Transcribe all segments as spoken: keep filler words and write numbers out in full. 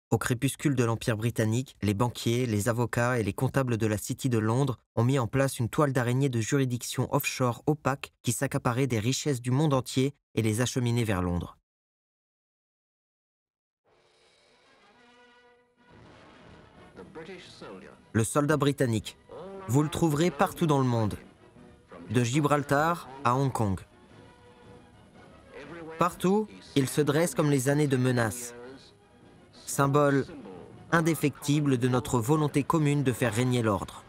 Au crépuscule de l'Empire britannique, les banquiers, les avocats et les comptables de la City de Londres ont mis en place une toile d'araignée de juridiction offshore opaque qui s'accaparait des richesses du monde entier et les acheminait vers Londres. Le soldat britannique. Vous le trouverez partout dans le monde, de Gibraltar à Hong Kong. Partout, il se dresse comme les années de menace, symbole indéfectible de notre volonté commune de faire régner l'ordre.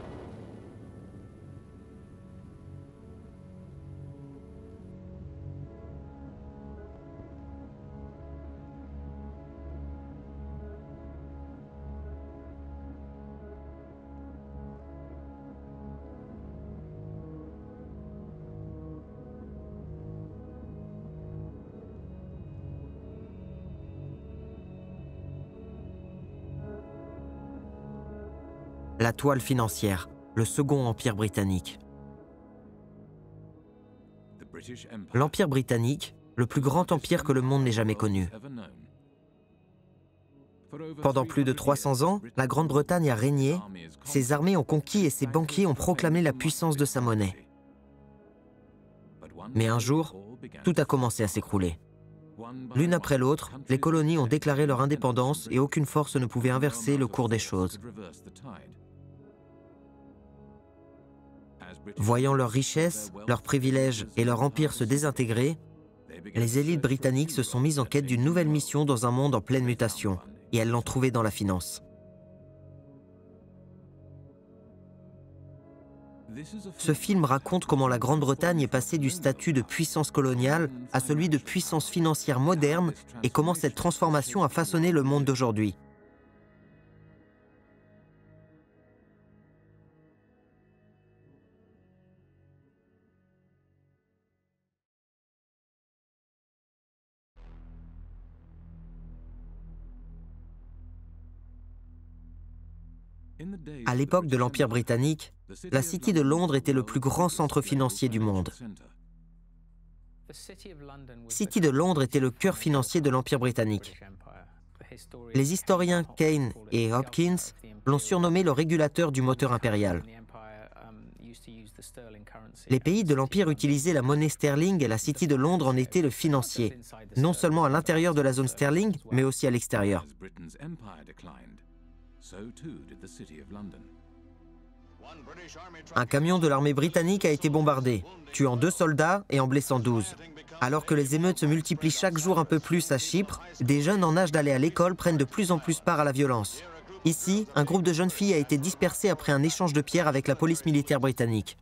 La toile financière, le second empire britannique. L'empire britannique, le plus grand empire que le monde n'ait jamais connu. Pendant plus de trois cents ans, la Grande-Bretagne a régné, ses armées ont conquis et ses banquiers ont proclamé la puissance de sa monnaie. Mais un jour, tout a commencé à s'écrouler. L'une après l'autre, les colonies ont déclaré leur indépendance et aucune force ne pouvait inverser le cours des choses. Voyant leurs richesses, leurs privilèges et leur empire se désintégrer, les élites britanniques se sont mises en quête d'une nouvelle mission dans un monde en pleine mutation, et elles l'ont trouvée dans la finance. Ce film raconte comment la Grande-Bretagne est passée du statut de puissance coloniale à celui de puissance financière moderne et comment cette transformation a façonné le monde d'aujourd'hui. À l'époque de l'Empire britannique, la City de Londres était le plus grand centre financier du monde. City de Londres était le cœur financier de l'Empire britannique. Les historiens Kane et Hopkins l'ont surnommé le régulateur du moteur impérial. Les pays de l'Empire utilisaient la monnaie sterling et la City de Londres en était le financier, non seulement à l'intérieur de la zone sterling, mais aussi à l'extérieur. Un camion de l'armée britannique a été bombardé, tuant deux soldats et en blessant douze. Alors que les émeutes se multiplient chaque jour un peu plus à Chypre, des jeunes en âge d'aller à l'école prennent de plus en plus part à la violence. Ici, un groupe de jeunes filles a été dispersé après un échange de pierres avec la police militaire britannique.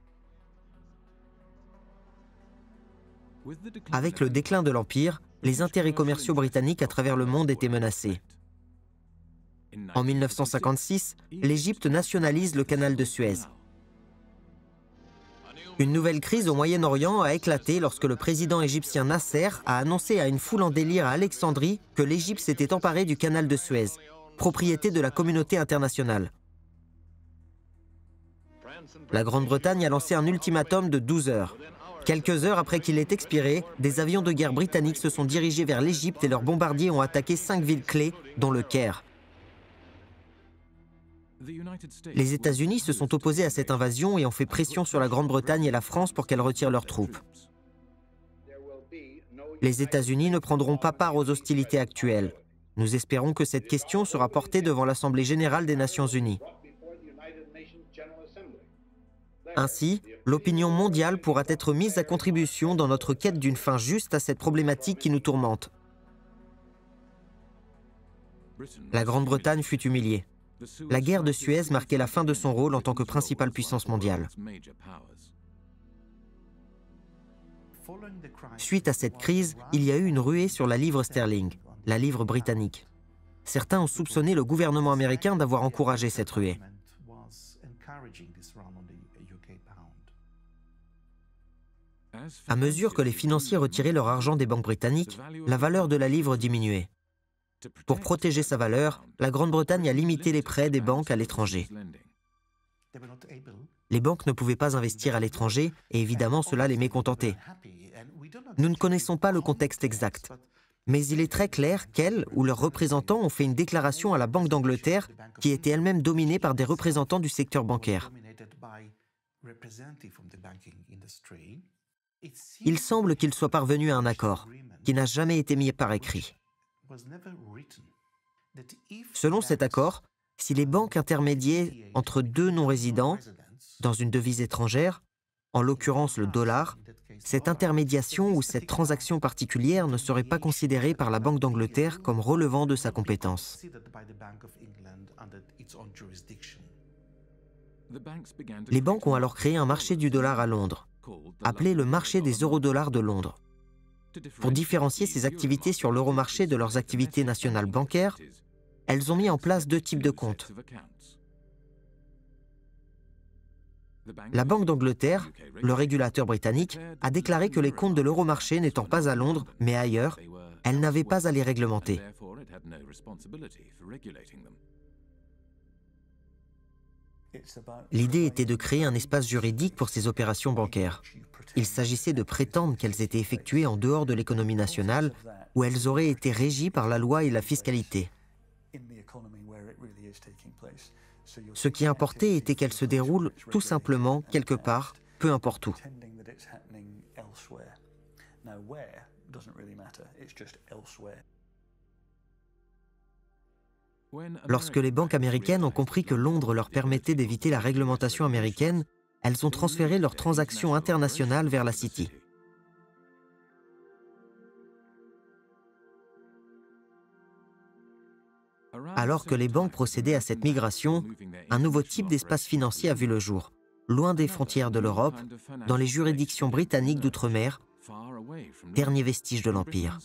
Avec le déclin de l'Empire, les intérêts commerciaux britanniques à travers le monde étaient menacés. En mille neuf cent cinquante-six, l'Égypte nationalise le canal de Suez. Une nouvelle crise au Moyen-Orient a éclaté lorsque le président égyptien Nasser a annoncé à une foule en délire à Alexandrie que l'Égypte s'était emparée du canal de Suez, propriété de la communauté internationale. La Grande-Bretagne a lancé un ultimatum de douze heures. Quelques heures après qu'il ait expiré, des avions de guerre britanniques se sont dirigés vers l'Égypte et leurs bombardiers ont attaqué cinq villes clés, dont le Caire. Les États-Unis se sont opposés à cette invasion et ont fait pression sur la Grande-Bretagne et la France pour qu'elles retirent leurs troupes. Les États-Unis ne prendront pas part aux hostilités actuelles. Nous espérons que cette question sera portée devant l'Assemblée générale des Nations unies. Ainsi, l'opinion mondiale pourra être mise à contribution dans notre quête d'une fin juste à cette problématique qui nous tourmente. La Grande-Bretagne fut humiliée. La guerre de Suez marquait la fin de son rôle en tant que principale puissance mondiale. Suite à cette crise, il y a eu une ruée sur la livre sterling, la livre britannique. Certains ont soupçonné le gouvernement américain d'avoir encouragé cette ruée. À mesure que les financiers retiraient leur argent des banques britanniques, la valeur de la livre diminuait. Pour protéger sa valeur, la Grande-Bretagne a limité les prêts des banques à l'étranger. Les banques ne pouvaient pas investir à l'étranger et évidemment cela les mécontentait. Nous ne connaissons pas le contexte exact. Mais il est très clair qu'elles ou leurs représentants ont fait une déclaration à la Banque d'Angleterre qui était elle-même dominée par des représentants du secteur bancaire. Il semble qu'ils soient parvenus à un accord, qui n'a jamais été mis par écrit. Selon cet accord, si les banques intermédiaient entre deux non-résidents dans une devise étrangère, en l'occurrence le dollar, cette intermédiation ou cette transaction particulière ne serait pas considérée par la Banque d'Angleterre comme relevant de sa compétence. Les banques ont alors créé un marché du dollar à Londres, appelé le marché des eurodollars de Londres. Pour différencier ces activités sur l'euromarché de leurs activités nationales bancaires, elles ont mis en place deux types de comptes. La Banque d'Angleterre, le régulateur britannique, a déclaré que les comptes de l'euromarché n'étant pas à Londres, mais ailleurs, elle n'avait pas à les réglementer. L'idée était de créer un espace juridique pour ces opérations bancaires. Il s'agissait de prétendre qu'elles étaient effectuées en dehors de l'économie nationale, où elles auraient été régies par la loi et la fiscalité. Ce qui importait était qu'elles se déroulent tout simplement quelque part, peu importe où. Lorsque les banques américaines ont compris que Londres leur permettait d'éviter la réglementation américaine, elles ont transféré leurs transactions internationales vers la City. Alors que les banques procédaient à cette migration, un nouveau type d'espace financier a vu le jour, loin des frontières de l'Europe, dans les juridictions britanniques d'outre-mer, dernier vestige de l'Empire.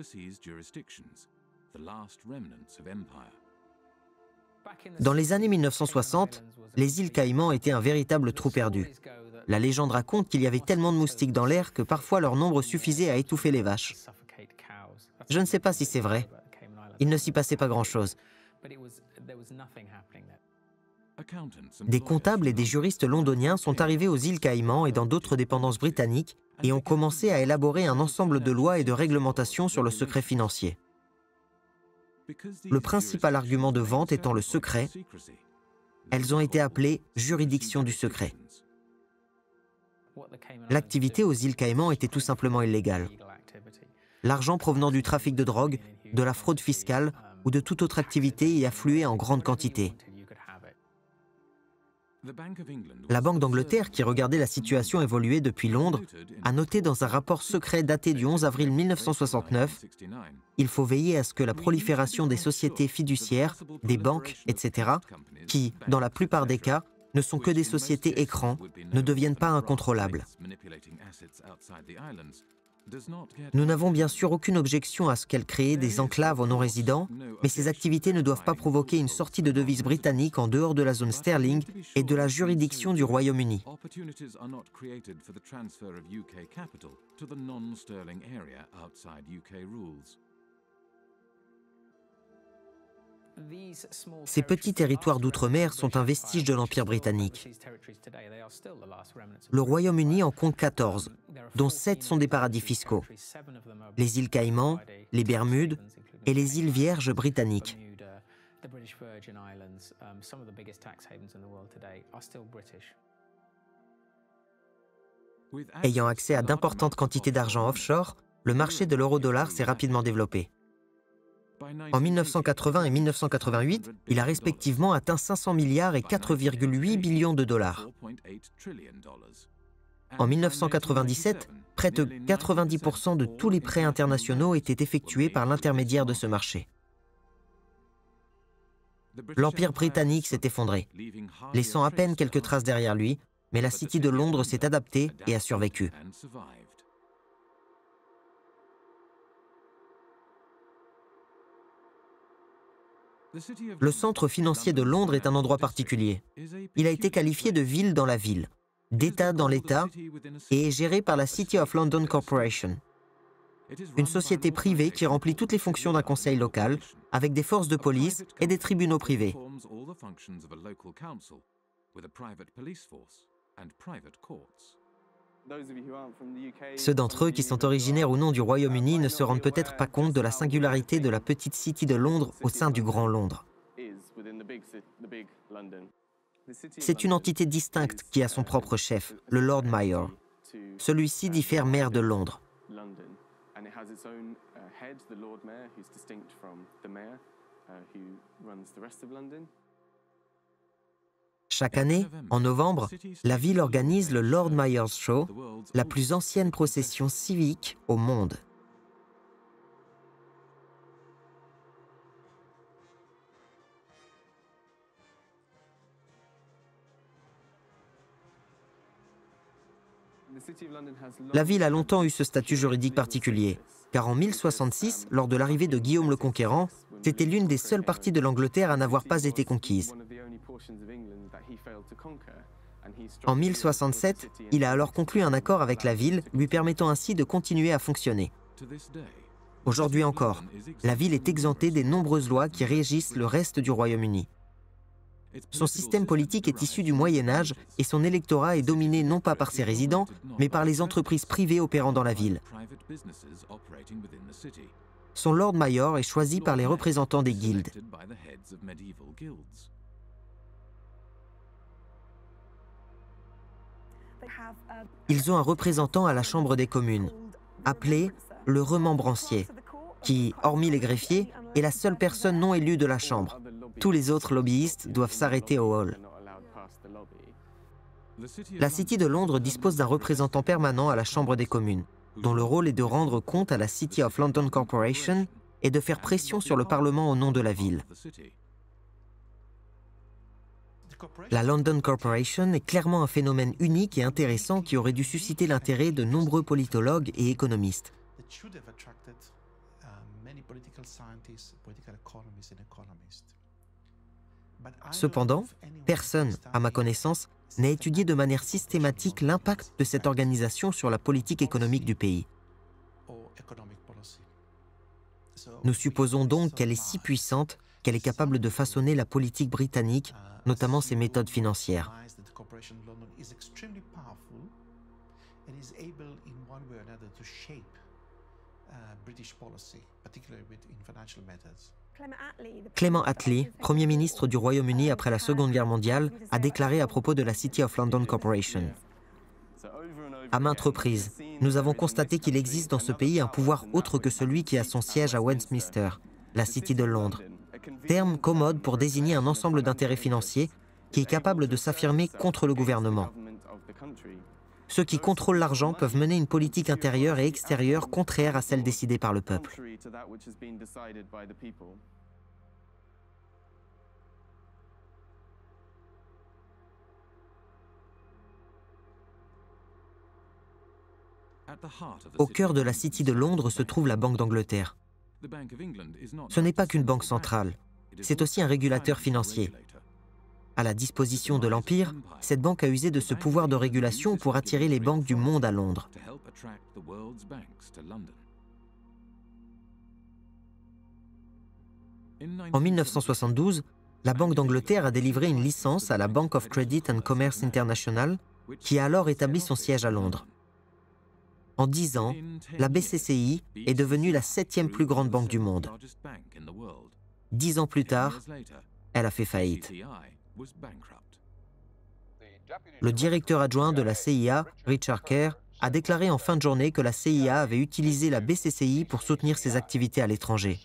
Dans les années mille neuf cent soixante, les îles Caïmans étaient un véritable trou perdu. La légende raconte qu'il y avait tellement de moustiques dans l'air que parfois leur nombre suffisait à étouffer les vaches. Je ne sais pas si c'est vrai. Il ne s'y passait pas grand-chose. Des comptables et des juristes londoniens sont arrivés aux îles Caïmans et dans d'autres dépendances britanniques et ont commencé à élaborer un ensemble de lois et de réglementations sur le secret financier. Le principal argument de vente étant le secret, elles ont été appelées « juridictions du secret ». L'activité aux îles Caïmans était tout simplement illégale. L'argent provenant du trafic de drogue, de la fraude fiscale ou de toute autre activité y affluait en grande quantité. La Banque d'Angleterre, qui regardait la situation évoluer depuis Londres, a noté dans un rapport secret daté du onze avril mille neuf cent soixante-neuf « Il faut veiller à ce que la prolifération des sociétés fiduciaires, des banques, et cetera, qui, dans la plupart des cas, ne sont que des sociétés écrans, ne deviennent pas incontrôlables. » Nous n'avons bien sûr aucune objection à ce qu'elles créent des enclaves aux non-résidents, mais ces activités ne doivent pas provoquer une sortie de devises britanniques en dehors de la zone sterling et de la juridiction du Royaume-Uni. Ces petits territoires d'outre-mer sont un vestige de l'Empire britannique. Le Royaume-Uni en compte quatorze, dont sept sont des paradis fiscaux. Les îles Caïmans, les Bermudes et les îles Vierges britanniques. Ayant accès à d'importantes quantités d'argent offshore, le marché de l'euro-dollar s'est rapidement développé. En mille neuf cent quatre-vingts et mille neuf cent quatre-vingt-huit, il a respectivement atteint cinq cents milliards et quatre virgule huit billions de dollars. En mille neuf cent quatre-vingt-dix-sept, près de quatre-vingt-dix pour cent de tous les prêts internationaux étaient effectués par l'intermédiaire de ce marché. L'Empire britannique s'est effondré, laissant à peine quelques traces derrière lui, mais la City de Londres s'est adaptée et a survécu. Le centre financier de Londres est un endroit particulier. Il a été qualifié de ville dans la ville, d'État dans l'État et est géré par la City of London Corporation, une société privée qui remplit toutes les fonctions d'un conseil local, avec des forces de police et des tribunaux privés. Ceux d'entre eux qui sont originaires ou non du Royaume-Uni ne se rendent peut-être pas compte de la singularité de la petite City de Londres au sein du Grand Londres. C'est une entité distincte qui a son propre chef, le Lord Mayor. Celui-ci diffère maire de Londres. Chaque année, en novembre, la ville organise le Lord Mayor's Show, la plus ancienne procession civique au monde. La ville a longtemps eu ce statut juridique particulier, car en mille soixante-six, lors de l'arrivée de Guillaume le Conquérant, c'était l'une des seules parties de l'Angleterre à n'avoir pas été conquise. En mille soixante-sept, il a alors conclu un accord avec la ville, lui permettant ainsi de continuer à fonctionner. Aujourd'hui encore, la ville est exemptée des nombreuses lois qui régissent le reste du Royaume-Uni. Son système politique est issu du Moyen Âge et son électorat est dominé non pas par ses résidents, mais par les entreprises privées opérant dans la ville. Son Lord Mayor est choisi par les représentants des guildes. Ils ont un représentant à la Chambre des communes, appelé le remembrancier, qui, hormis les greffiers, est la seule personne non élue de la Chambre. Tous les autres lobbyistes doivent s'arrêter au hall. La City de Londres dispose d'un représentant permanent à la Chambre des communes, dont le rôle est de rendre compte à la City of London Corporation et de faire pression sur le Parlement au nom de la ville. La London Corporation est clairement un phénomène unique et intéressant qui aurait dû susciter l'intérêt de nombreux politologues et économistes. Cependant, personne, à ma connaissance, n'a étudié de manière systématique l'impact de cette organisation sur la politique économique du pays. Nous supposons donc qu'elle est si puissante qu'elle est capable de façonner la politique britannique, notamment ses méthodes financières. Clement Attlee, Premier ministre du Royaume-Uni après la Seconde Guerre mondiale, a déclaré à propos de la City of London Corporation. À maintes reprises, nous avons constaté qu'il existe dans ce pays un pouvoir autre que celui qui a son siège à Westminster, la City de Londres. Terme commode pour désigner un ensemble d'intérêts financiers qui est capable de s'affirmer contre le gouvernement. Ceux qui contrôlent l'argent peuvent mener une politique intérieure et extérieure contraire à celle décidée par le peuple. Au cœur de la City de Londres se trouve la Banque d'Angleterre. Ce n'est pas qu'une banque centrale, c'est aussi un régulateur financier. À la disposition de l'Empire, cette banque a usé de ce pouvoir de régulation pour attirer les banques du monde à Londres. En mille neuf cent soixante-douze, la Banque d'Angleterre a délivré une licence à la Bank of Credit and Commerce International, qui a alors établi son siège à Londres. En dix ans, la B C C I est devenue la septième plus grande banque du monde. Dix ans plus tard, elle a fait faillite. Le directeur adjoint de la C I A, Richard Kerr, a déclaré en fin de journée que la C I A avait utilisé la B C C I pour soutenir ses activités à l'étranger.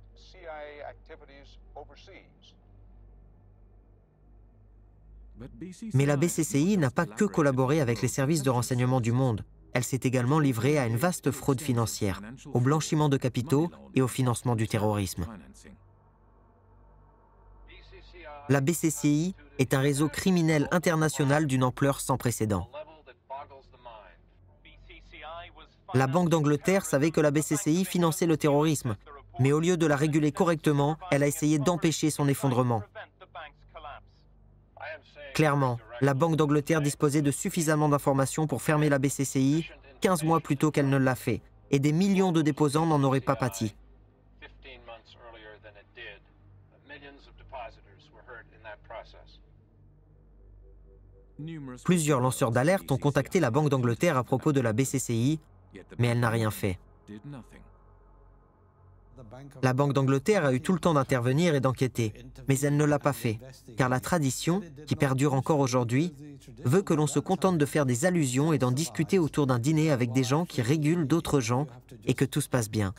Mais la B C C I n'a pas que collaboré avec les services de renseignement du monde. Elle s'est également livrée à une vaste fraude financière, au blanchiment de capitaux et au financement du terrorisme. La B C C I est un réseau criminel international d'une ampleur sans précédent. La Banque d'Angleterre savait que la B C C I finançait le terrorisme, mais au lieu de la réguler correctement, elle a essayé d'empêcher son effondrement. Clairement, la Banque d'Angleterre disposait de suffisamment d'informations pour fermer la B C C I quinze mois plus tôt qu'elle ne l'a fait, et des millions de déposants n'en auraient pas pâti. Plusieurs lanceurs d'alerte ont contacté la Banque d'Angleterre à propos de la B C C I, mais elle n'a rien fait. La Banque d'Angleterre a eu tout le temps d'intervenir et d'enquêter, mais elle ne l'a pas fait, car la tradition, qui perdure encore aujourd'hui, veut que l'on se contente de faire des allusions et d'en discuter autour d'un dîner avec des gens qui régulent d'autres gens et que tout se passe bien.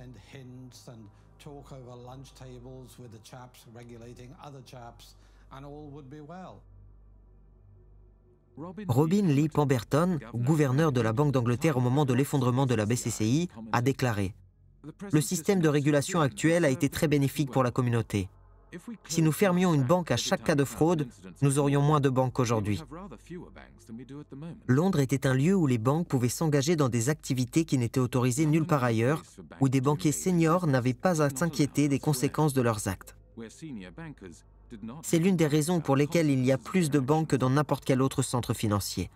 Robin Lee Pemberton, gouverneur de la Banque d'Angleterre au moment de l'effondrement de la B C C I, a déclaré « Le système de régulation actuel a été très bénéfique pour la communauté. Si nous fermions une banque à chaque cas de fraude, nous aurions moins de banques qu'aujourd'hui. » Londres était un lieu où les banques pouvaient s'engager dans des activités qui n'étaient autorisées nulle part ailleurs, où des banquiers seniors n'avaient pas à s'inquiéter des conséquences de leurs actes. C'est l'une des raisons pour lesquelles il y a plus de banques que dans n'importe quel autre centre financier.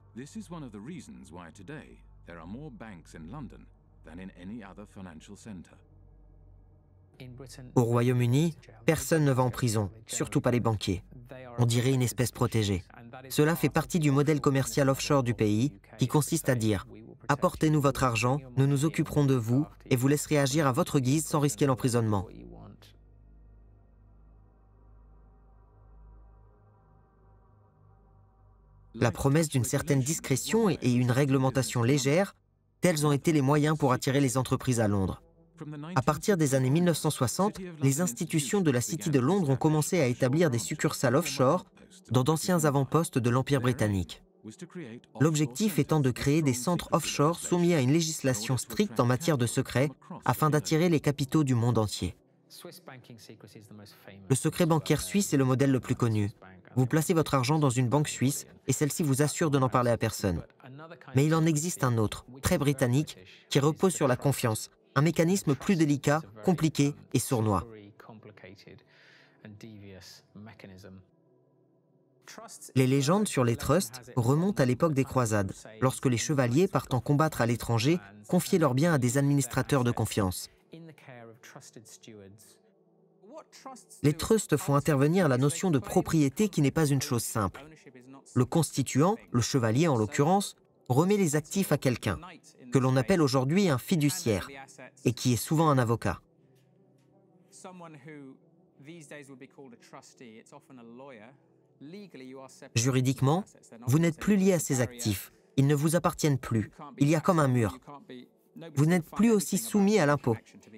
Au Royaume-Uni, personne ne va en prison, surtout pas les banquiers. On dirait une espèce protégée. Cela fait partie du modèle commercial offshore du pays, qui consiste à dire « Apportez-nous votre argent, nous nous occuperons de vous et vous laisserez agir à votre guise sans risquer l'emprisonnement. » La promesse d'une certaine discrétion et une réglementation légère, tels ont été les moyens pour attirer les entreprises à Londres. À partir des années mille neuf cent soixante, les institutions de la City de Londres ont commencé à établir des succursales offshore dans d'anciens avant-postes de l'Empire britannique. L'objectif étant de créer des centres offshore soumis à une législation stricte en matière de secret afin d'attirer les capitaux du monde entier. Le secret bancaire suisse est le modèle le plus connu. Vous placez votre argent dans une banque suisse et celle-ci vous assure de n'en parler à personne. Mais il en existe un autre, très britannique, qui repose sur la confiance, un mécanisme plus délicat, compliqué et sournois. Les légendes sur les trusts remontent à l'époque des croisades, lorsque les chevaliers partant combattre à l'étranger confiaient leurs biens à des administrateurs de confiance. Les trusts font intervenir la notion de propriété qui n'est pas une chose simple. Le constituant, le chevalier en l'occurrence, remet les actifs à quelqu'un, que l'on appelle aujourd'hui un fiduciaire, et qui est souvent un avocat. Juridiquement, vous n'êtes plus lié à ces actifs, ils ne vous appartiennent plus, il y a comme un mur. Vous n'êtes plus aussi soumis à l'impôt.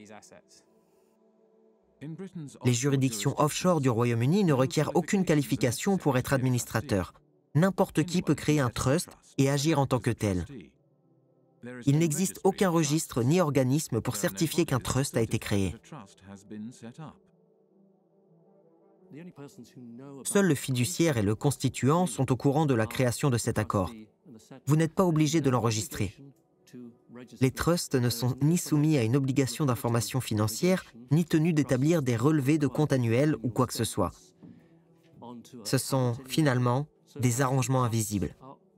Les juridictions offshore du Royaume-Uni ne requièrent aucune qualification pour être administrateur. N'importe qui peut créer un trust et agir en tant que tel. Il n'existe aucun registre ni organisme pour certifier qu'un trust a été créé. Seuls le fiduciaire et le constituant sont au courant de la création de cet accord. Vous n'êtes pas obligé de l'enregistrer. Les trusts ne sont ni soumis à une obligation d'information financière, ni tenus d'établir des relevés de comptes annuels ou quoi que ce soit. Ce sont, finalement, des arrangements invisibles.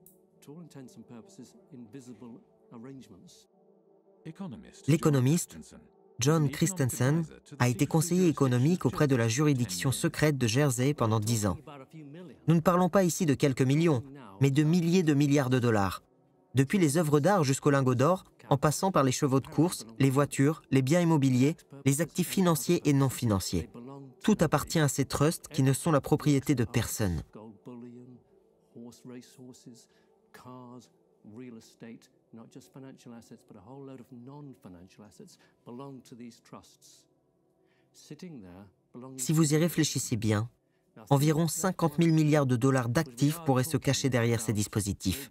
L'économiste John Christensen a été conseiller économique auprès de la juridiction secrète de Jersey pendant dix ans. Nous ne parlons pas ici de quelques millions, mais de milliers de milliards de dollars. Depuis les œuvres d'art jusqu'aux lingots d'or, en passant par les chevaux de course, les voitures, les biens immobiliers, les actifs financiers et non financiers. Tout appartient à ces trusts qui ne sont la propriété de personne. Si vous y réfléchissez bien, environ cinquante mille milliards de dollars d'actifs pourraient se cacher derrière ces dispositifs.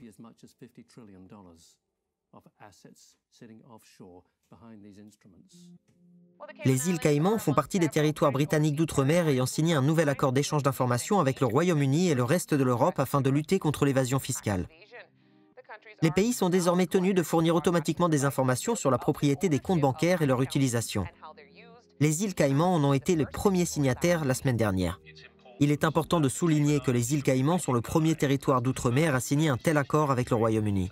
Les îles Caïmans font partie des territoires britanniques d'outre-mer ayant signé un nouvel accord d'échange d'informations avec le Royaume-Uni et le reste de l'Europe afin de lutter contre l'évasion fiscale. Les pays sont désormais tenus de fournir automatiquement des informations sur la propriété des comptes bancaires et leur utilisation. Les îles Caïmans en ont été les premiers signataires la semaine dernière. Il est important de souligner que les îles Caïmans sont le premier territoire d'outre-mer à signer un tel accord avec le Royaume-Uni.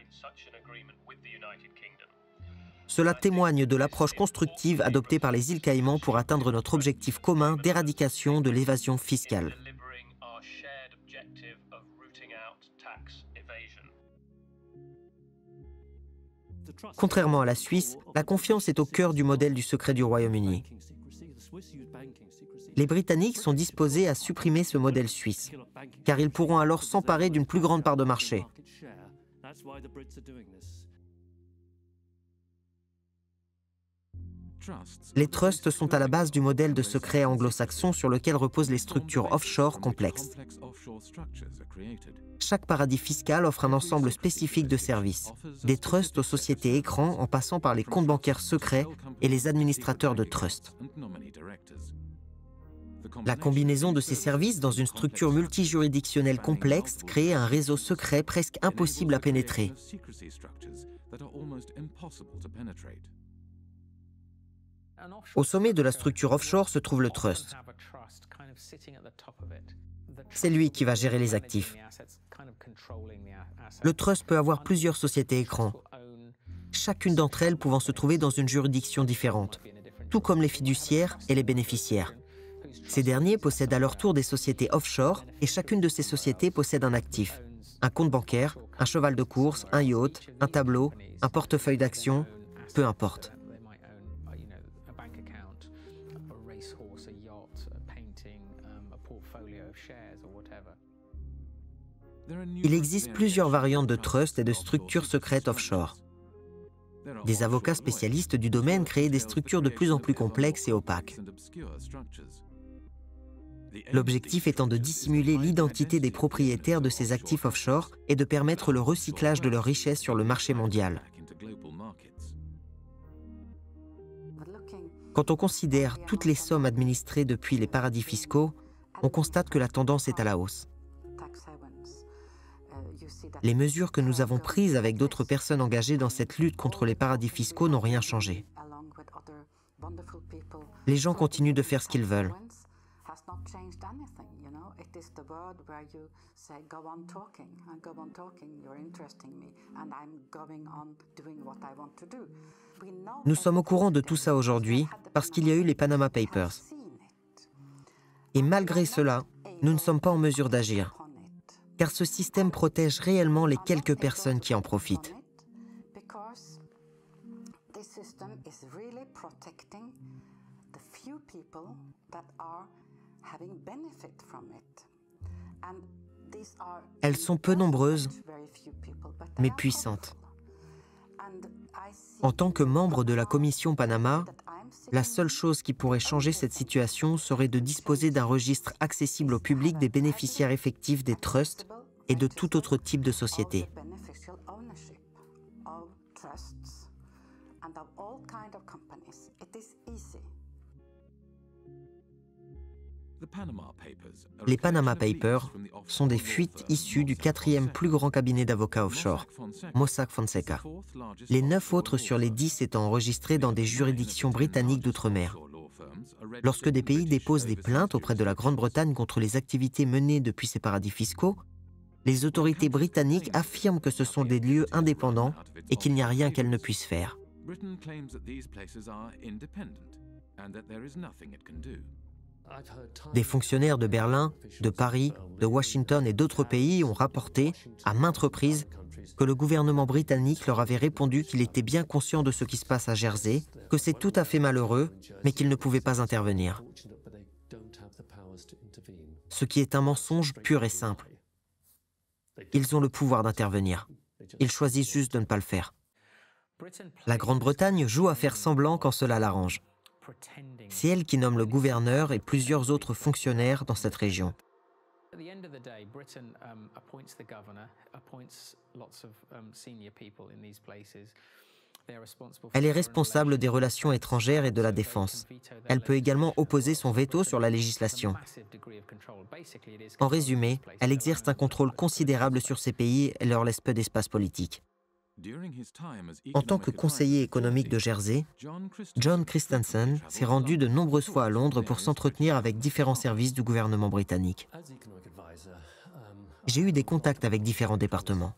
Cela témoigne de l'approche constructive adoptée par les îles Caïmans pour atteindre notre objectif commun d'éradication de l'évasion fiscale. Contrairement à la Suisse, la confiance est au cœur du modèle du secret du Royaume-Uni. Les Britanniques sont disposés à supprimer ce modèle suisse, car ils pourront alors s'emparer d'une plus grande part de marché. Les trusts sont à la base du modèle de secret anglo-saxon sur lequel reposent les structures offshore complexes. Chaque paradis fiscal offre un ensemble spécifique de services, des trusts aux sociétés écrans en passant par les comptes bancaires secrets et les administrateurs de trusts. La combinaison de ces services dans une structure multijuridictionnelle complexe crée un réseau secret presque impossible à pénétrer. Au sommet de la structure offshore se trouve le trust. C'est lui qui va gérer les actifs. Le trust peut avoir plusieurs sociétés écrans, chacune d'entre elles pouvant se trouver dans une juridiction différente, tout comme les fiduciaires et les bénéficiaires. Ces derniers possèdent à leur tour des sociétés offshore et chacune de ces sociétés possède un actif, un compte bancaire, un cheval de course, un yacht, un tableau, un portefeuille d'actions, peu importe. Il existe plusieurs variantes de trusts et de structures secrètes offshore. Des avocats spécialistes du domaine créent des structures de plus en plus complexes et opaques. L'objectif étant de dissimuler l'identité des propriétaires de ces actifs offshore et de permettre le recyclage de leurs richesses sur le marché mondial. Quand on considère toutes les sommes administrées depuis les paradis fiscaux, on constate que la tendance est à la hausse. Les mesures que nous avons prises avec d'autres personnes engagées dans cette lutte contre les paradis fiscaux n'ont rien changé. Les gens continuent de faire ce qu'ils veulent. Nous sommes au courant de tout ça aujourd'hui parce qu'il y a eu les Panama Papers. Et malgré cela, nous ne sommes pas en mesure d'agir, car ce système protège réellement les quelques personnes qui en profitent. Elles sont peu nombreuses, mais puissantes. En tant que membre de la commission Panama, la seule chose qui pourrait changer cette situation serait de disposer d'un registre accessible au public des bénéficiaires effectifs des trusts et de tout autre type de société. Les Panama Papers sont des fuites issues du quatrième plus grand cabinet d'avocats offshore, Mossack Fonseca. Les neuf autres sur les dix étant enregistrés dans des juridictions britanniques d'outre-mer. Lorsque des pays déposent des plaintes auprès de la Grande-Bretagne contre les activités menées depuis ces paradis fiscaux, les autorités britanniques affirment que ce sont des lieux indépendants et qu'il n'y a rien qu'elles ne puissent faire. Des fonctionnaires de Berlin, de Paris, de Washington et d'autres pays ont rapporté, à maintes reprises, que le gouvernement britannique leur avait répondu qu'il était bien conscient de ce qui se passe à Jersey, que c'est tout à fait malheureux, mais qu'il ne pouvait pas intervenir. Ce qui est un mensonge pur et simple. Ils ont le pouvoir d'intervenir. Ils choisissent juste de ne pas le faire. La Grande-Bretagne joue à faire semblant quand cela l'arrange. C'est elle qui nomme le gouverneur et plusieurs autres fonctionnaires dans cette région. Elle est responsable des relations étrangères et de la défense. Elle peut également opposer son veto sur la législation. En résumé, elle exerce un contrôle considérable sur ces pays et leur laisse peu d'espace politique. En tant que conseiller économique de Jersey, John Christensen s'est rendu de nombreuses fois à Londres pour s'entretenir avec différents services du gouvernement britannique. J'ai eu des contacts avec différents départements.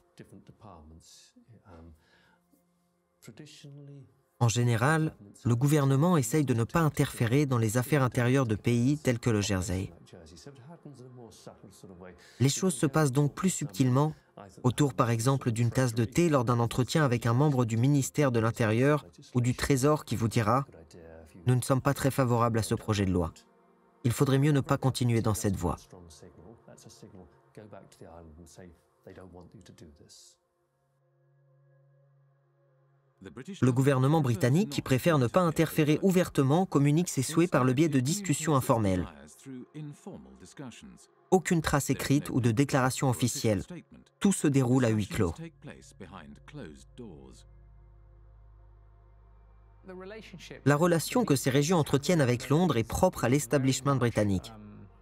En général, le gouvernement essaye de ne pas interférer dans les affaires intérieures de pays tels que le Jersey. Les choses se passent donc plus subtilement autour par exemple d'une tasse de thé lors d'un entretien avec un membre du ministère de l'Intérieur ou du Trésor qui vous dira « Nous ne sommes pas très favorables à ce projet de loi. Il faudrait mieux ne pas continuer dans cette voie. » Le gouvernement britannique, qui préfère ne pas interférer ouvertement, communique ses souhaits par le biais de discussions informelles. Aucune trace écrite ou de déclaration officielle. Tout se déroule à huis clos. La relation que ces régions entretiennent avec Londres est propre à l'establishment britannique.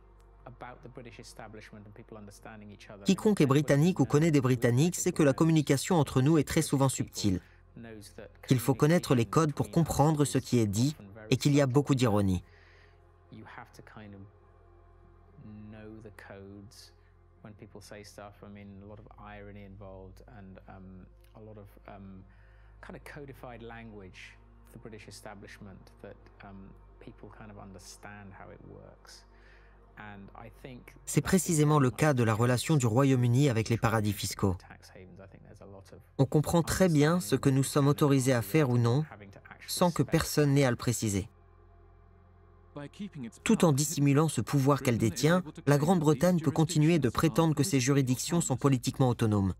Quiconque est britannique ou connaît des Britanniques sait que la communication entre nous est très souvent subtile, qu'il faut connaître les codes pour comprendre ce qui est dit et qu'il y a beaucoup d'ironie. C'est précisément le cas de la relation du Royaume-Uni avec les paradis fiscaux. On comprend très bien ce que nous sommes autorisés à faire ou non, sans que personne n'ait à le préciser. Tout en dissimulant ce pouvoir qu'elle détient, la Grande-Bretagne peut continuer de prétendre que ses juridictions sont politiquement autonomes.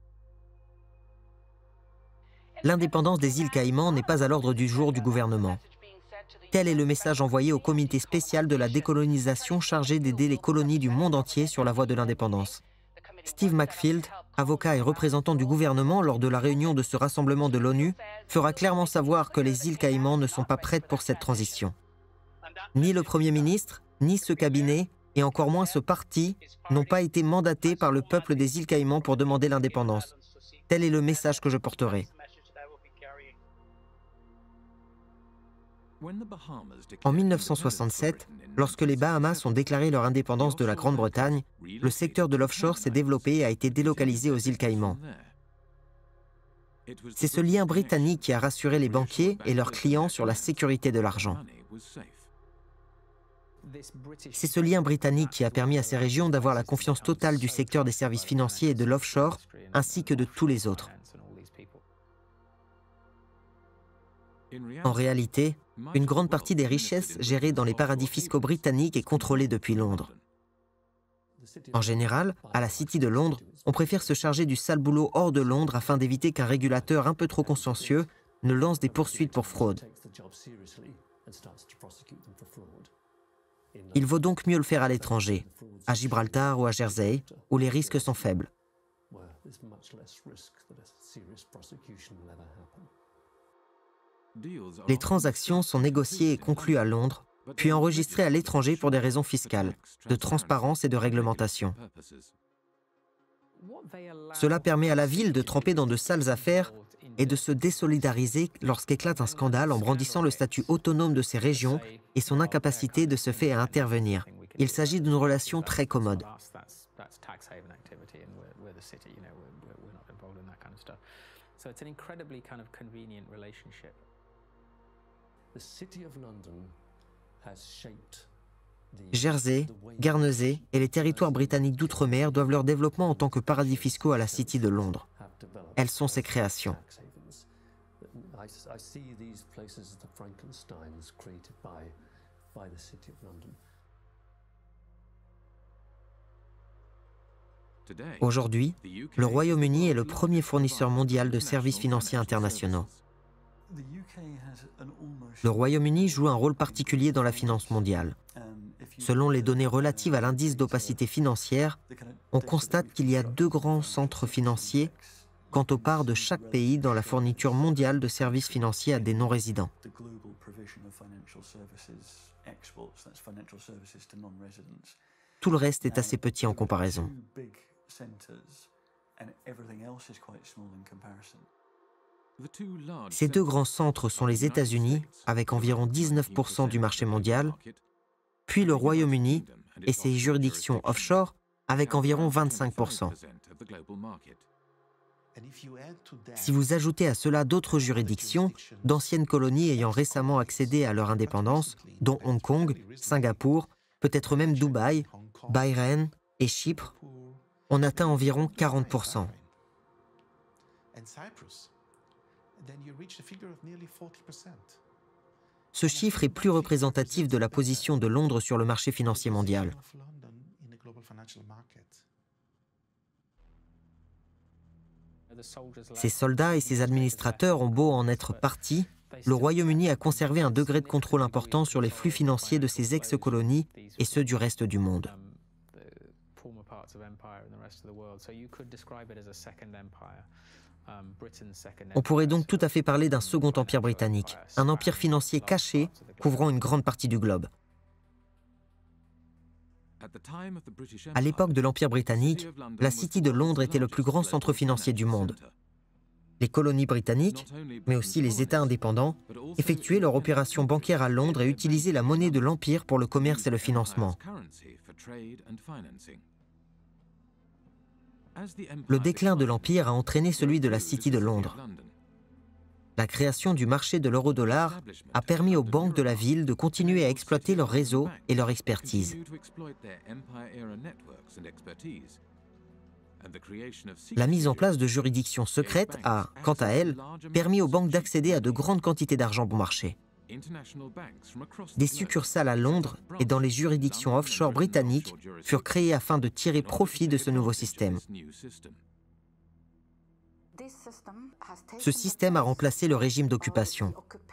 L'indépendance des îles Caïmans n'est pas à l'ordre du jour du gouvernement. Tel est le message envoyé au comité spécial de la décolonisation chargé d'aider les colonies du monde entier sur la voie de l'indépendance. Steve Macfield, avocat et représentant du gouvernement lors de la réunion de ce rassemblement de l'ONU, fera clairement savoir que les îles Caïmans ne sont pas prêtes pour cette transition. Ni le Premier ministre, ni ce cabinet, et encore moins ce parti, n'ont pas été mandatés par le peuple des îles Caïmans pour demander l'indépendance. Tel est le message que je porterai. En mille neuf cent soixante-sept, lorsque les Bahamas ont déclaré leur indépendance de la Grande-Bretagne, le secteur de l'offshore s'est développé et a été délocalisé aux îles Caïmans. C'est ce lien britannique qui a rassuré les banquiers et leurs clients sur la sécurité de l'argent. C'est ce lien britannique qui a permis à ces régions d'avoir la confiance totale du secteur des services financiers et de l'offshore, ainsi que de tous les autres. En réalité, une grande partie des richesses gérées dans les paradis fiscaux britanniques est contrôlée depuis Londres. En général, à la City de Londres, on préfère se charger du sale boulot hors de Londres afin d'éviter qu'un régulateur un peu trop consciencieux ne lance des poursuites pour fraude. Il vaut donc mieux le faire à l'étranger, à Gibraltar ou à Jersey, où les risques sont faibles. Les transactions sont négociées et conclues à Londres, puis enregistrées à l'étranger pour des raisons fiscales, de transparence et de réglementation. Cela permet à la ville de tremper dans de sales affaires et de se désolidariser lorsqu'éclate un scandale en brandissant le statut autonome de ces régions et son incapacité de se faire à intervenir. Il s'agit d'une relation très commode. Jersey, Guernesey et les territoires britanniques d'outre-mer doivent leur développement en tant que paradis fiscaux à la City de Londres. Elles sont ses créations. Aujourd'hui, le Royaume-Uni est le premier fournisseur mondial de services financiers internationaux. Le Royaume-Uni joue un rôle particulier dans la finance mondiale. Selon les données relatives à l'indice d'opacité financière, on constate qu'il y a deux grands centres financiers quant aux parts de chaque pays dans la fourniture mondiale de services financiers à des non-résidents. Tout le reste est assez petit en comparaison. Ces deux grands centres sont les États-Unis, avec environ dix-neuf pour cent du marché mondial, puis le Royaume-Uni et ses juridictions offshore, avec environ vingt-cinq pour cent. Si vous ajoutez à cela d'autres juridictions, d'anciennes colonies ayant récemment accédé à leur indépendance, dont Hong Kong, Singapour, peut-être même Dubaï, Bahreïn et Chypre, on atteint environ quarante pour cent. Ce chiffre est plus représentatif de la position de Londres sur le marché financier mondial. Ces soldats et ces administrateurs ont beau en être partis, le Royaume-Uni a conservé un degré de contrôle important sur les flux financiers de ses ex-colonies et ceux du reste du monde. On pourrait donc tout à fait parler d'un second empire britannique, un empire financier caché couvrant une grande partie du globe. À l'époque de l'Empire britannique, la City de Londres était le plus grand centre financier du monde. Les colonies britanniques, mais aussi les États indépendants, effectuaient leurs opérations bancaires à Londres et utilisaient la monnaie de l'Empire pour le commerce et le financement. Le déclin de l'Empire a entraîné celui de la City de Londres. La création du marché de l'euro-dollar a permis aux banques de la ville de continuer à exploiter leur réseau et leur expertise. La mise en place de juridictions secrètes a, quant à elle, permis aux banques d'accéder à de grandes quantités d'argent bon marché. Des succursales à Londres et dans les juridictions offshore britanniques furent créées afin de tirer profit de ce nouveau système. Ce système a remplacé le régime d'occupation.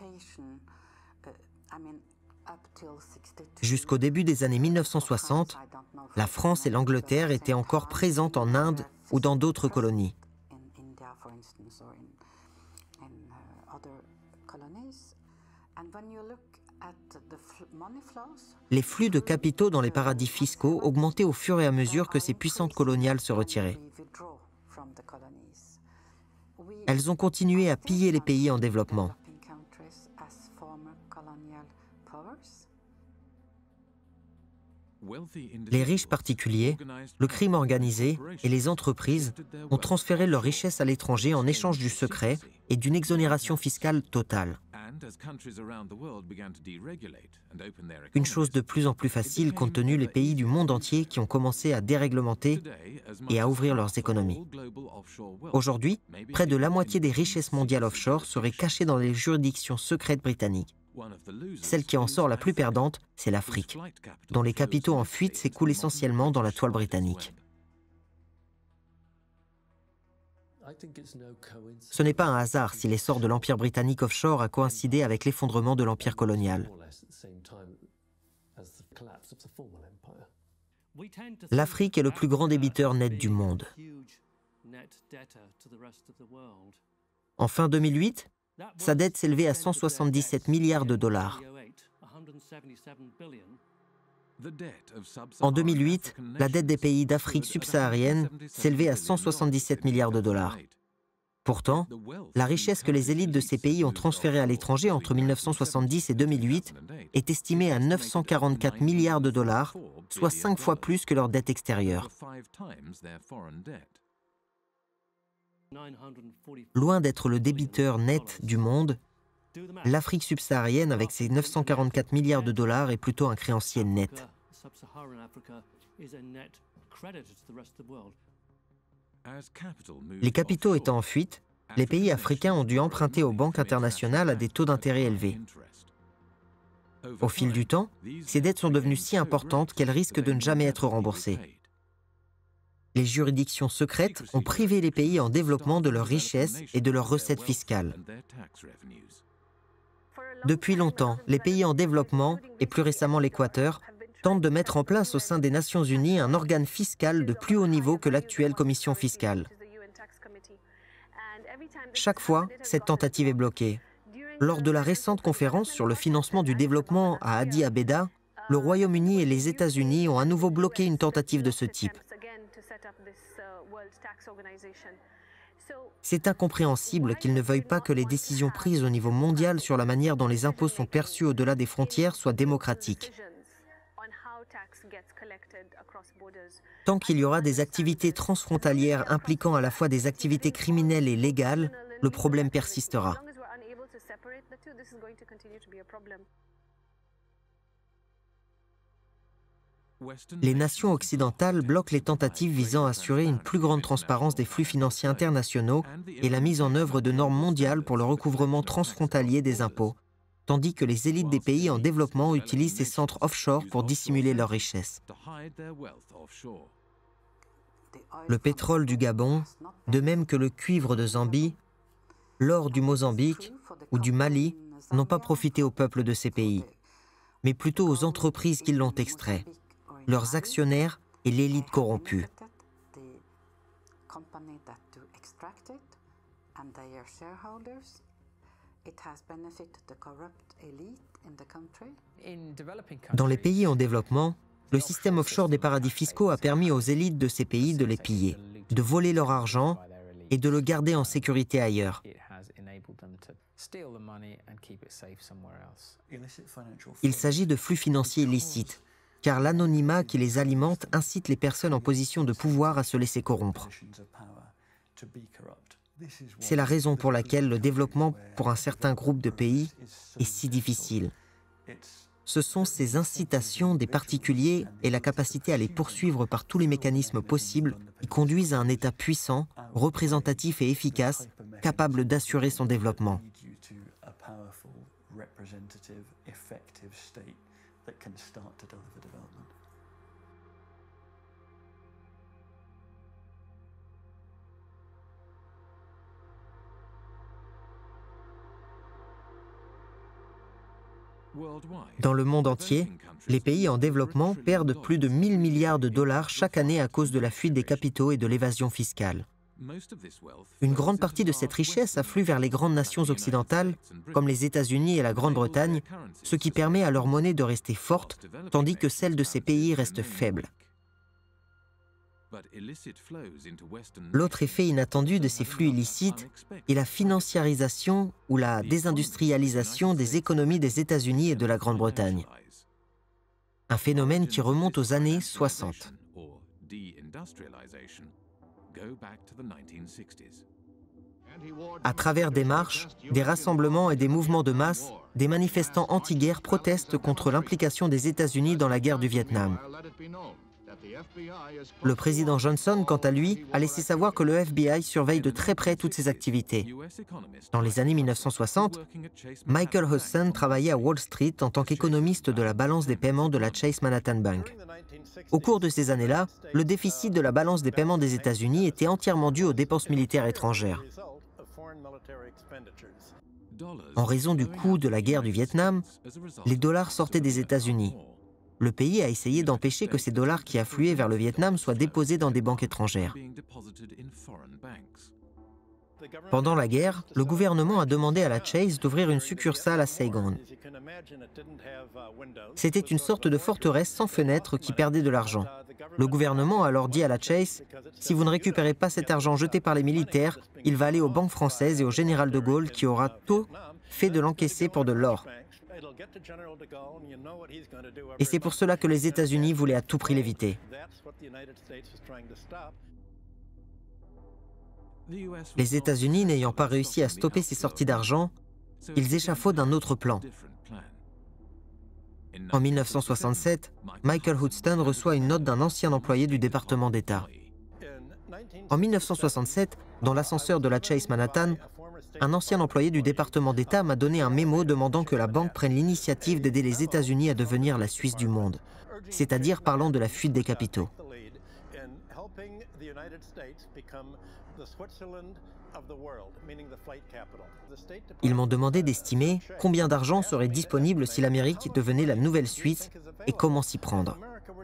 Jusqu'au début des années mille neuf cent soixante, la France et l'Angleterre étaient encore présentes en Inde ou dans d'autres colonies. Les flux de capitaux dans les paradis fiscaux augmentaient au fur et à mesure que ces puissances coloniales se retiraient. Elles ont continué à piller les pays en développement. Les riches particuliers, le crime organisé et les entreprises ont transféré leurs richesses à l'étranger en échange du secret et d'une exonération fiscale totale. Une chose de plus en plus facile compte tenu des pays du monde entier qui ont commencé à déréglementer et à ouvrir leurs économies. Aujourd'hui, près de la moitié des richesses mondiales offshore seraient cachées dans les juridictions secrètes britanniques. Celle qui en sort la plus perdante, c'est l'Afrique, dont les capitaux en fuite s'écoulent essentiellement dans la toile britannique. Ce n'est pas un hasard si l'essor de l'empire britannique offshore a coïncidé avec l'effondrement de l'empire colonial. L'Afrique est le plus grand débiteur net du monde. En fin deux mille huit, sa dette s'élevait à cent soixante-dix-sept milliards de dollars. En deux mille huit, la dette des pays d'Afrique subsaharienne s'élevait à cent soixante-dix-sept milliards de dollars. Pourtant, la richesse que les élites de ces pays ont transférée à l'étranger entre mille neuf cent soixante-dix et deux mille huit est estimée à neuf cent quarante-quatre milliards de dollars, soit cinq fois plus que leur dette extérieure. Loin d'être le débiteur net du monde, l'Afrique subsaharienne, avec ses neuf cent quarante-quatre milliards de dollars, est plutôt un créancier net. Les capitaux étant en fuite, les pays africains ont dû emprunter aux banques internationales à des taux d'intérêt élevés. Au fil du temps, ces dettes sont devenues si importantes qu'elles risquent de ne jamais être remboursées. Les juridictions secrètes ont privé les pays en développement de leurs richesses et de leurs recettes fiscales. Depuis longtemps, les pays en développement, et plus récemment l'Équateur, tentent de mettre en place au sein des Nations Unies un organe fiscal de plus haut niveau que l'actuelle commission fiscale. Chaque fois, cette tentative est bloquée. Lors de la récente conférence sur le financement du développement à Addis Abeba, le Royaume-Uni et les États-Unis ont à nouveau bloqué une tentative de ce type. C'est incompréhensible qu'ils ne veuillent pas que les décisions prises au niveau mondial sur la manière dont les impôts sont perçus au-delà des frontières soient démocratiques. Tant qu'il y aura des activités transfrontalières impliquant à la fois des activités criminelles et légales, le problème persistera. Les nations occidentales bloquent les tentatives visant à assurer une plus grande transparence des flux financiers internationaux et la mise en œuvre de normes mondiales pour le recouvrement transfrontalier des impôts, tandis que les élites des pays en développement utilisent ces centres offshore pour dissimuler leurs richesses. Le pétrole du Gabon, de même que le cuivre de Zambie, l'or du Mozambique ou du Mali n'ont pas profité au peuple de ces pays, mais plutôt aux entreprises qui l'ont extrait, leurs actionnaires et l'élite corrompue. Dans les pays en développement, le système offshore des paradis fiscaux a permis aux élites de ces pays de les piller, de voler leur argent et de le garder en sécurité ailleurs. Il s'agit de flux financiers illicites, car l'anonymat qui les alimente incite les personnes en position de pouvoir à se laisser corrompre. C'est la raison pour laquelle le développement pour un certain groupe de pays est si difficile. Ce sont ces incitations des particuliers et la capacité à les poursuivre par tous les mécanismes possibles qui conduisent à un État puissant, représentatif et efficace, capable d'assurer son développement. Dans le monde entier, les pays en développement perdent plus de mille milliards de dollars chaque année à cause de la fuite des capitaux et de l'évasion fiscale. Une grande partie de cette richesse afflue vers les grandes nations occidentales, comme les États-Unis et la Grande-Bretagne, ce qui permet à leur monnaie de rester forte, tandis que celle de ces pays reste faible. L'autre effet inattendu de ces flux illicites est la financiarisation ou la désindustrialisation des économies des États-Unis et de la Grande-Bretagne. Un phénomène qui remonte aux années soixante. À travers des marches, des rassemblements et des mouvements de masse, des manifestants anti-guerre protestent contre l'implication des États-Unis dans la guerre du Vietnam. Le président Johnson, quant à lui, a laissé savoir que le F B I surveille de très près toutes ses activités. Dans les années mille neuf cent soixante, Michael Hudson travaillait à Wall Street en tant qu'économiste de la balance des paiements de la Chase Manhattan Bank. Au cours de ces années-là, le déficit de la balance des paiements des États-Unis était entièrement dû aux dépenses militaires étrangères. En raison du coût de la guerre du Vietnam, les dollars sortaient des États-Unis. Le pays a essayé d'empêcher que ces dollars qui affluaient vers le Vietnam soient déposés dans des banques étrangères. Pendant la guerre, le gouvernement a demandé à la Chase d'ouvrir une succursale à Saigon. C'était une sorte de forteresse sans fenêtres qui perdait de l'argent. Le gouvernement a alors dit à la Chase « Si vous ne récupérez pas cet argent jeté par les militaires, il va aller aux banques françaises et au général de Gaulle qui aura tôt fait de l'encaisser pour de l'or. » Et c'est pour cela que les États-Unis voulaient à tout prix l'éviter. Les États-Unis n'ayant pas réussi à stopper ces sorties d'argent, ils échafaudent un autre plan. En mille neuf cent soixante-sept, Michael Hudson reçoit une note d'un ancien employé du département d'État. En mille neuf cent soixante-sept, dans l'ascenseur de la Chase Manhattan, un ancien employé du département d'État m'a donné un mémo demandant que la banque prenne l'initiative d'aider les États-Unis à devenir la Suisse du monde, c'est-à-dire parlant de la fuite des capitaux. Ils m'ont demandé d'estimer combien d'argent serait disponible si l'Amérique devenait la nouvelle Suisse et comment s'y prendre.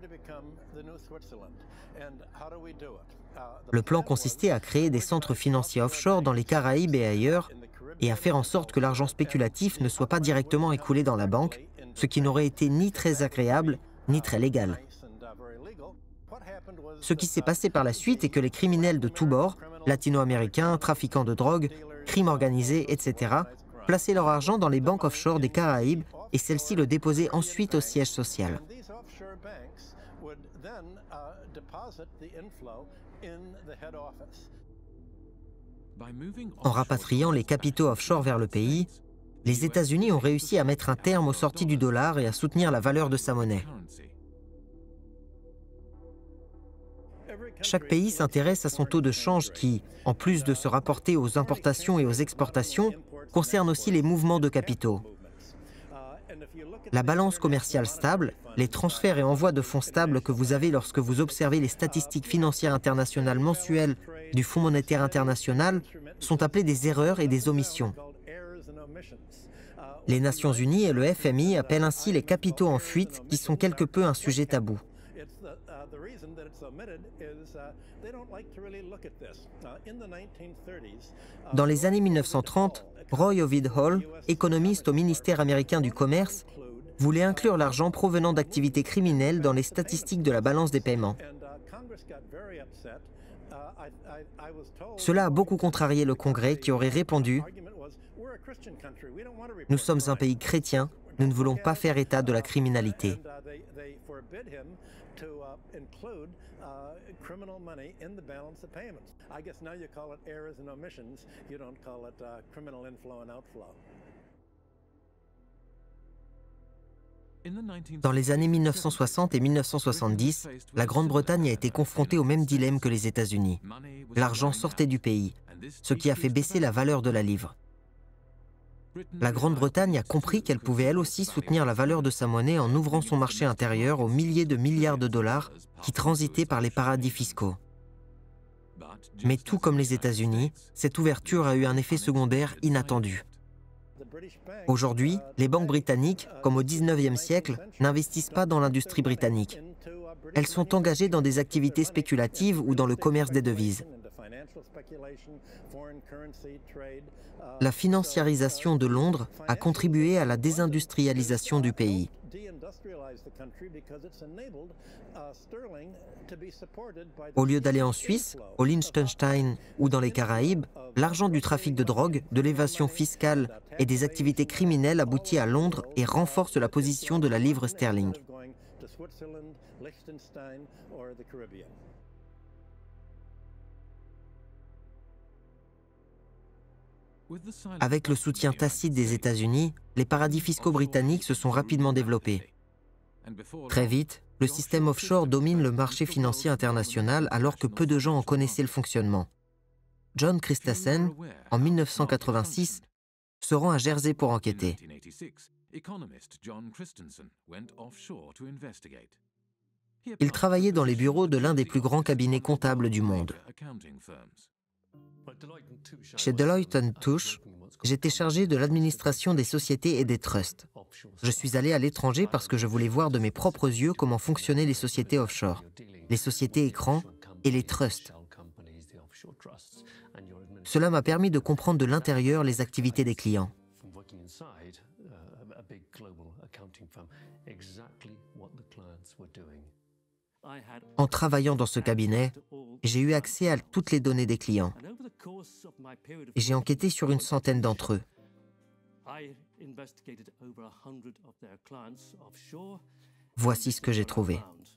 Le plan consistait à créer des centres financiers offshore dans les Caraïbes et ailleurs et à faire en sorte que l'argent spéculatif ne soit pas directement écoulé dans la banque, ce qui n'aurait été ni très agréable ni très légal. Ce qui s'est passé par la suite est que les criminels de tous bords, latino-américains, trafiquants de drogue, crimes organisés, et cetera, plaçaient leur argent dans les banques offshore des Caraïbes et celles-ci le déposaient ensuite au siège social. En rapatriant les capitaux offshore vers le pays, les États-Unis ont réussi à mettre un terme aux sorties du dollar et à soutenir la valeur de sa monnaie. Chaque pays s'intéresse à son taux de change qui, en plus de se rapporter aux importations et aux exportations, concerne aussi les mouvements de capitaux. La balance commerciale stable, les transferts et envois de fonds stables que vous avez lorsque vous observez les statistiques financières internationales mensuelles du Fonds monétaire international, sont appelées des erreurs et des omissions. Les Nations unies et le F M I appellent ainsi les capitaux en fuite, qui sont quelque peu un sujet tabou. Dans les années mille neuf cent trente, Roy Ovid Hall, économiste au ministère américain du Commerce, voulait inclure l'argent provenant d'activités criminelles dans les statistiques de la balance des paiements. Cela a beaucoup contrarié le Congrès qui aurait répondu « Nous sommes un pays chrétien, nous ne voulons pas faire état de la criminalité. » Dans les années mille neuf cent soixante et mille neuf cent soixante-dix, la Grande-Bretagne a été confrontée au même dilemme que les États-Unis. L'argent sortait du pays, ce qui a fait baisser la valeur de la livre. La Grande-Bretagne a compris qu'elle pouvait elle aussi soutenir la valeur de sa monnaie en ouvrant son marché intérieur aux milliers de milliards de dollars qui transitaient par les paradis fiscaux. Mais tout comme les États-Unis, cette ouverture a eu un effet secondaire inattendu. Aujourd'hui, les banques britanniques, comme au dix-neuvième siècle, n'investissent pas dans l'industrie britannique. Elles sont engagées dans des activités spéculatives ou dans le commerce des devises. La financiarisation de Londres a contribué à la désindustrialisation du pays. Au lieu d'aller en Suisse, au Liechtenstein ou dans les Caraïbes, l'argent du trafic de drogue, de l'évasion fiscale et des activités criminelles aboutit à Londres et renforce la position de la livre sterling. Avec le soutien tacite des États-Unis, les paradis fiscaux britanniques se sont rapidement développés. Très vite, le système offshore domine le marché financier international alors que peu de gens en connaissaient le fonctionnement. John Christensen, en mille neuf cent quatre-vingt-six, se rend à Jersey pour enquêter. Il travaillait dans les bureaux de l'un des plus grands cabinets comptables du monde. Chez Deloitte and Touche, j'étais chargé de l'administration des sociétés et des trusts. Je suis allé à l'étranger parce que je voulais voir de mes propres yeux comment fonctionnaient les sociétés offshore, les sociétés écrans et les trusts. Cela m'a permis de comprendre de l'intérieur les activités des clients. En travaillant dans ce cabinet, j'ai eu accès à toutes les données des clients. Et j'ai enquêté sur une centaine d'entre eux. Voici ce que j'ai trouvé.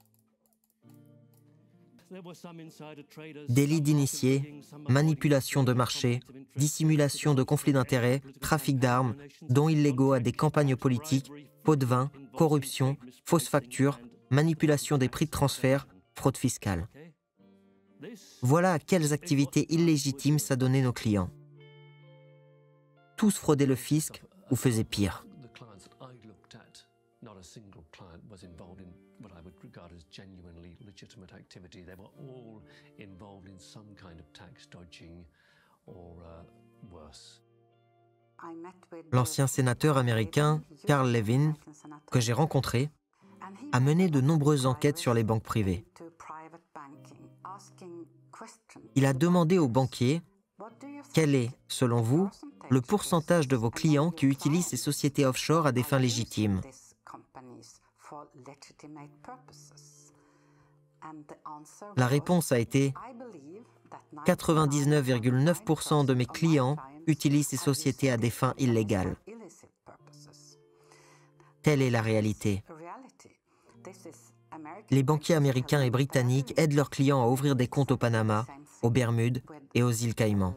Délits d'initiés, manipulation de marché, dissimulation de conflits d'intérêts, trafic d'armes, dons illégaux à des campagnes politiques, pots de vin, corruption, fausses factures, manipulation des prix de transfert, fraude fiscale. Voilà à quelles activités illégitimes s'adonnaient nos clients. Tous fraudaient le fisc ou faisaient pire. L'ancien sénateur américain Carl Levin, que j'ai rencontré, a mené de nombreuses enquêtes sur les banques privées. Il a demandé aux banquiers quel est, selon vous, le pourcentage de vos clients qui utilisent ces sociétés offshore à des fins légitimes. La réponse a été « quatre-vingt-dix-neuf virgule neuf pour cent de mes clients utilisent ces sociétés à des fins illégales ». Telle est la réalité. Les banquiers américains et britanniques aident leurs clients à ouvrir des comptes au Panama, aux Bermudes et aux îles Caïmans.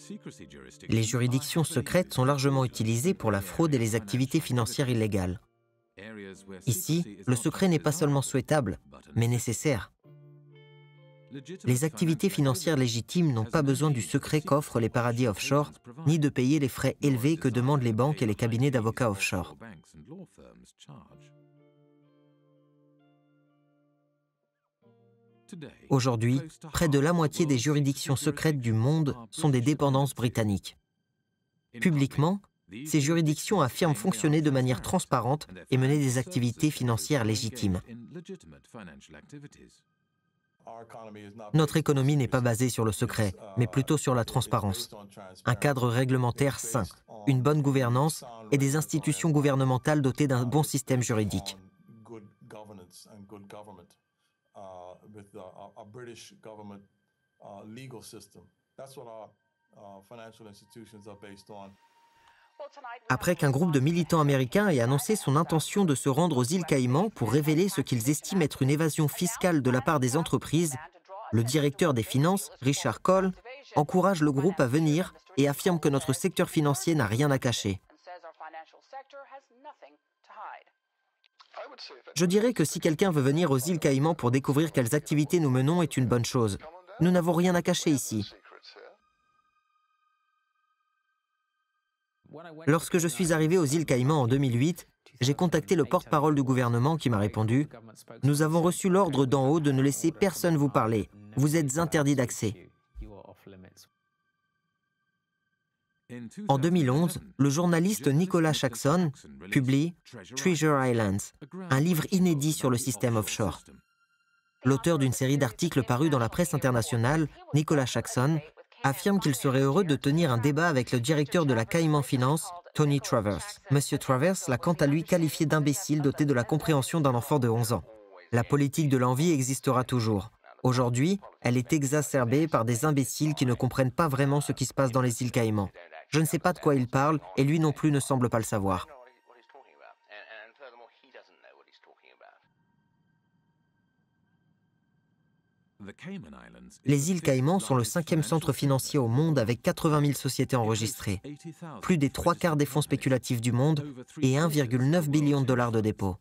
Les juridictions secrètes sont largement utilisées pour la fraude et les activités financières illégales. Ici, le secret n'est pas seulement souhaitable, mais nécessaire. Les activités financières légitimes n'ont pas besoin du secret qu'offrent les paradis offshore, ni de payer les frais élevés que demandent les banques et les cabinets d'avocats offshore. Aujourd'hui, près de la moitié des juridictions secrètes du monde sont des dépendances britanniques. Publiquement, ces juridictions affirment fonctionner de manière transparente et mener des activités financières légitimes. Notre économie n'est pas basée sur le secret, mais plutôt sur la transparence. Un cadre réglementaire sain, une bonne gouvernance et des institutions gouvernementales dotées d'un bon système juridique. Après qu'un groupe de militants américains ait annoncé son intention de se rendre aux îles Caïmans pour révéler ce qu'ils estiment être une évasion fiscale de la part des entreprises, le directeur des finances, Richard Cole, encourage le groupe à venir et affirme que notre secteur financier n'a rien à cacher. Je dirais que si quelqu'un veut venir aux îles Caïmans pour découvrir quelles activités nous menons est une bonne chose. Nous n'avons rien à cacher ici. Lorsque je suis arrivé aux îles Caïmans en deux mille huit, j'ai contacté le porte-parole du gouvernement qui m'a répondu « Nous avons reçu l'ordre d'en haut de ne laisser personne vous parler. Vous êtes interdit d'accès. » En deux mille onze, le journaliste Nicolas Shaxson publie « Treasure Islands », un livre inédit sur le système offshore. L'auteur d'une série d'articles parus dans la presse internationale, Nicolas Shaxson, affirme qu'il serait heureux de tenir un débat avec le directeur de la Cayman Finance, Tony Travers. Monsieur Travers l'a quant à lui qualifié d'imbécile doté de la compréhension d'un enfant de onze ans. La politique de l'envie existera toujours. Aujourd'hui, elle est exacerbée par des imbéciles qui ne comprennent pas vraiment ce qui se passe dans les îles Caïmans. Je ne sais pas de quoi il parle et lui non plus ne semble pas le savoir. Les îles Caïmans sont le cinquième centre financier au monde avec quatre-vingt mille sociétés enregistrées, plus des trois quarts des fonds spéculatifs du monde et un virgule neuf billion de dollars de dépôts.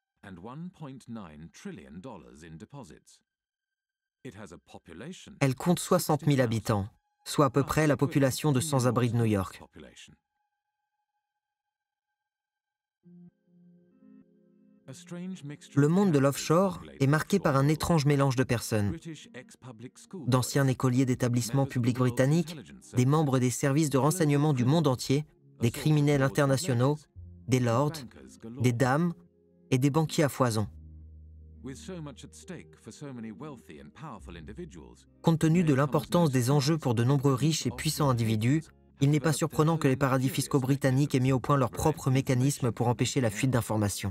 Elle compte soixante mille habitants, soit à peu près la population de sans-abri de New York. Le monde de l'offshore est marqué par un étrange mélange de personnes. D'anciens écoliers d'établissements publics britanniques, des membres des services de renseignement du monde entier, des criminels internationaux, des lords, des dames et des banquiers à foison. Compte tenu de l'importance des enjeux pour de nombreux riches et puissants individus, il n'est pas surprenant que les paradis fiscaux britanniques aient mis au point leurs propres mécanismes pour empêcher la fuite d'informations.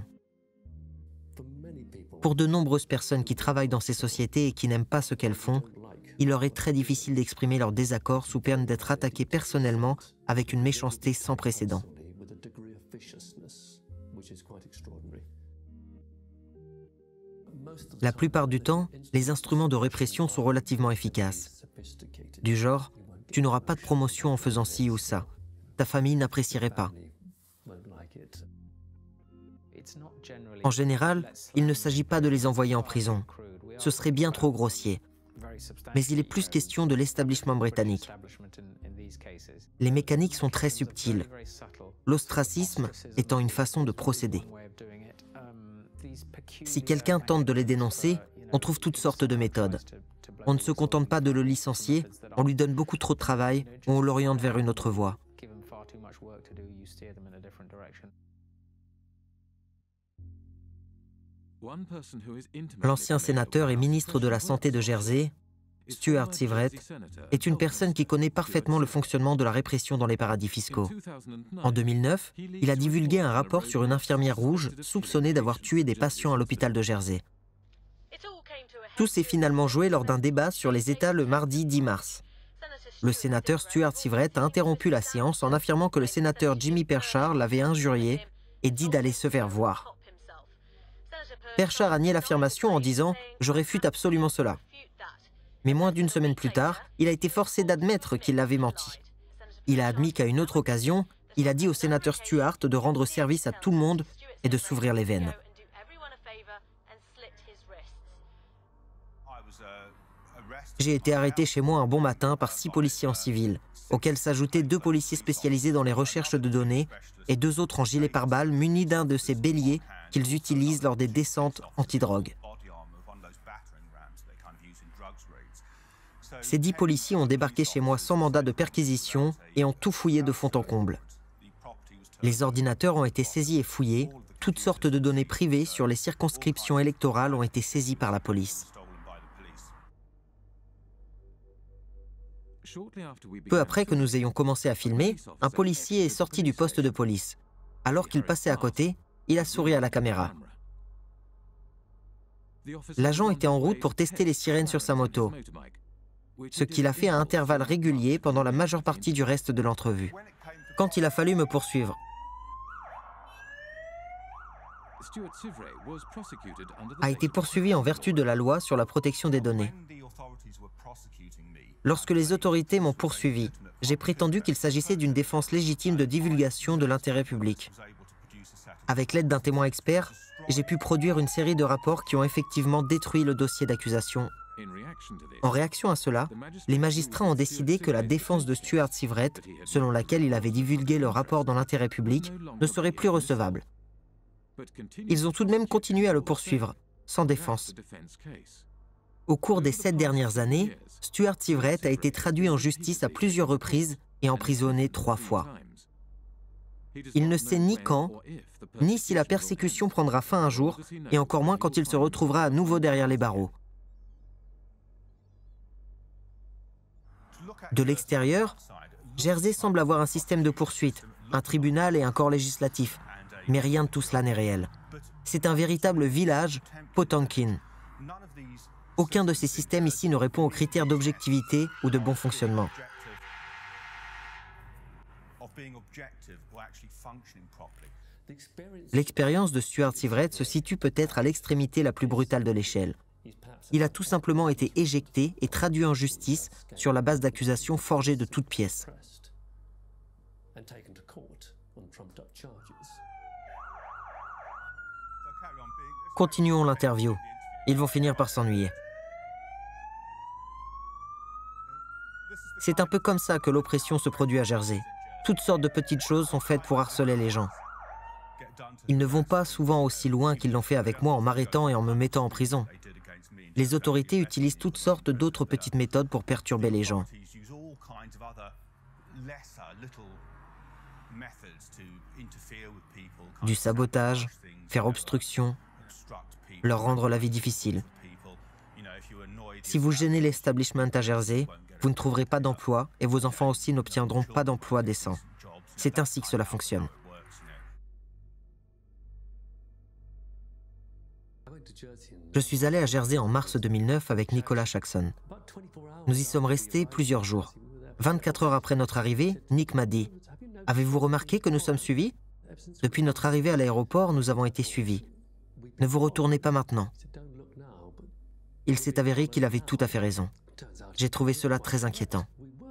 Pour de nombreuses personnes qui travaillent dans ces sociétés et qui n'aiment pas ce qu'elles font, il leur est très difficile d'exprimer leur désaccord sous peine d'être attaqués personnellement avec une méchanceté sans précédent. La plupart du temps, les instruments de répression sont relativement efficaces. Du genre, tu n'auras pas de promotion en faisant ci ou ça. Ta famille n'apprécierait pas. En général, il ne s'agit pas de les envoyer en prison. Ce serait bien trop grossier. Mais il est plus question de l'establishment britannique. Les mécaniques sont très subtiles, l'ostracisme étant une façon de procéder. Si quelqu'un tente de les dénoncer, on trouve toutes sortes de méthodes. On ne se contente pas de le licencier, on lui donne beaucoup trop de travail ou on l'oriente vers une autre voie. L'ancien sénateur et ministre de la Santé de Jersey, Stuart Sivrett, est une personne qui connaît parfaitement le fonctionnement de la répression dans les paradis fiscaux. En deux mille neuf, il a divulgué un rapport sur une infirmière rouge soupçonnée d'avoir tué des patients à l'hôpital de Jersey. Tout s'est finalement joué lors d'un débat sur les États le mardi dix mars. Le sénateur Stuart Sivrett a interrompu la séance en affirmant que le sénateur Jimmy Pershar l'avait injurié et dit d'aller se faire voir. Pershar a nié l'affirmation en disant « Je réfute absolument cela ». Mais moins d'une semaine plus tard, il a été forcé d'admettre qu'il avait menti. Il a admis qu'à une autre occasion, il a dit au sénateur Stuart de rendre service à tout le monde et de s'ouvrir les veines. J'ai été arrêté chez moi un bon matin par six policiers en civil, auxquels s'ajoutaient deux policiers spécialisés dans les recherches de données et deux autres en gilet pare-balles munis d'un de ces béliers qu'ils utilisent lors des descentes antidrogue. Ces dix policiers ont débarqué chez moi sans mandat de perquisition et ont tout fouillé de fond en comble. Les ordinateurs ont été saisis et fouillés, toutes sortes de données privées sur les circonscriptions électorales ont été saisies par la police. Peu après que nous ayons commencé à filmer, un policier est sorti du poste de police. Alors qu'il passait à côté, il a souri à la caméra. L'agent était en route pour tester les sirènes sur sa moto, ce qu'il a fait à intervalles réguliers pendant la majeure partie du reste de l'entrevue. Quand il a fallu me poursuivre, a été poursuivi en vertu de la loi sur la protection des données. Lorsque les autorités m'ont poursuivi, j'ai prétendu qu'il s'agissait d'une défense légitime de divulgation de l'intérêt public. Avec l'aide d'un témoin expert, j'ai pu produire une série de rapports qui ont effectivement détruit le dossier d'accusation. En réaction à cela, les magistrats ont décidé que la défense de Stuart Syvret, selon laquelle il avait divulgué le rapport dans l'intérêt public, ne serait plus recevable. Ils ont tout de même continué à le poursuivre, sans défense. Au cours des sept dernières années, Stuart Syvret a été traduit en justice à plusieurs reprises et emprisonné trois fois. Il ne sait ni quand, ni si la persécution prendra fin un jour, et encore moins quand il se retrouvera à nouveau derrière les barreaux. De l'extérieur, Jersey semble avoir un système de poursuite, un tribunal et un corps législatif, mais rien de tout cela n'est réel. C'est un véritable village, Potemkin. Aucun de ces systèmes ici ne répond aux critères d'objectivité ou de bon fonctionnement. L'expérience de Stuart Syvret se situe peut-être à l'extrémité la plus brutale de l'échelle. Il a tout simplement été éjecté et traduit en justice sur la base d'accusations forgées de toutes pièces. Continuons l'interview. Ils vont finir par s'ennuyer. C'est un peu comme ça que l'oppression se produit à Jersey. Toutes sortes de petites choses sont faites pour harceler les gens. Ils ne vont pas souvent aussi loin qu'ils l'ont fait avec moi en m'arrêtant et en me mettant en prison. Les autorités utilisent toutes sortes d'autres petites méthodes pour perturber les gens. Du sabotage, faire obstruction, leur rendre la vie difficile. Si vous gênez l'establishment à Jersey, vous ne trouverez pas d'emploi et vos enfants aussi n'obtiendront pas d'emploi décent. C'est ainsi que cela fonctionne. Je suis allé à Jersey en mars deux mille neuf avec Nicolas Jackson. Nous y sommes restés plusieurs jours. vingt-quatre heures après notre arrivée, Nick m'a dit « Avez-vous remarqué que nous sommes suivis ? Depuis notre arrivée à l'aéroport, nous avons été suivis. Ne vous retournez pas maintenant. » Il s'est avéré qu'il avait tout à fait raison. J'ai trouvé cela très inquiétant.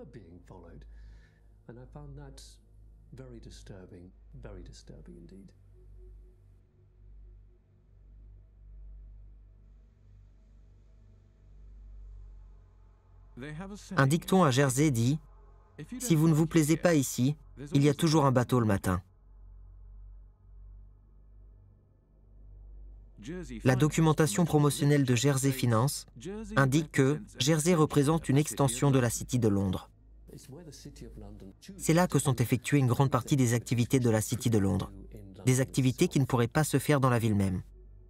Un dicton à Jersey dit « Si vous ne vous plaisez pas ici, il y a toujours un bateau le matin. » La documentation promotionnelle de Jersey Finance indique que Jersey représente une extension de la City de Londres. C'est là que sont effectuées une grande partie des activités de la City de Londres, des activités qui ne pourraient pas se faire dans la ville même.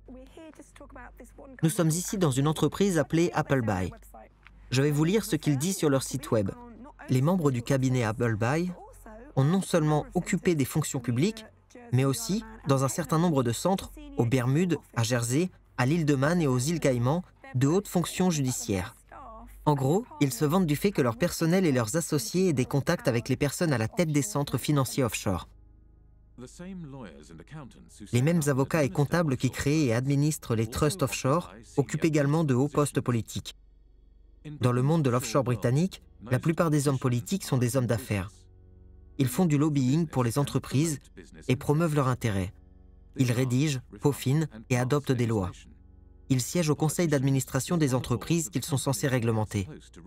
Nous sommes ici dans une entreprise appelée Appleby. Je vais vous lire ce qu'ils disent sur leur site web. Les membres du cabinet Appleby ont non seulement occupé des fonctions publiques, mais aussi, dans un certain nombre de centres, aux Bermudes, à Jersey, à l'île de Man et aux îles Caïmans, de hautes fonctions judiciaires. En gros, ils se vantent du fait que leur personnel et leurs associés aient des contacts avec les personnes à la tête des centres financiers offshore. Les mêmes avocats et comptables qui créent et administrent les trusts offshore occupent également de hauts postes politiques. Dans le monde de l'offshore britannique, la plupart des hommes politiques sont des hommes d'affaires. Ils font du lobbying pour les entreprises et promeuvent leurs intérêts. Ils rédigent, peaufinent et adoptent des lois. Ils siègent au conseil d'administration des entreprises qu'ils sont censés réglementer.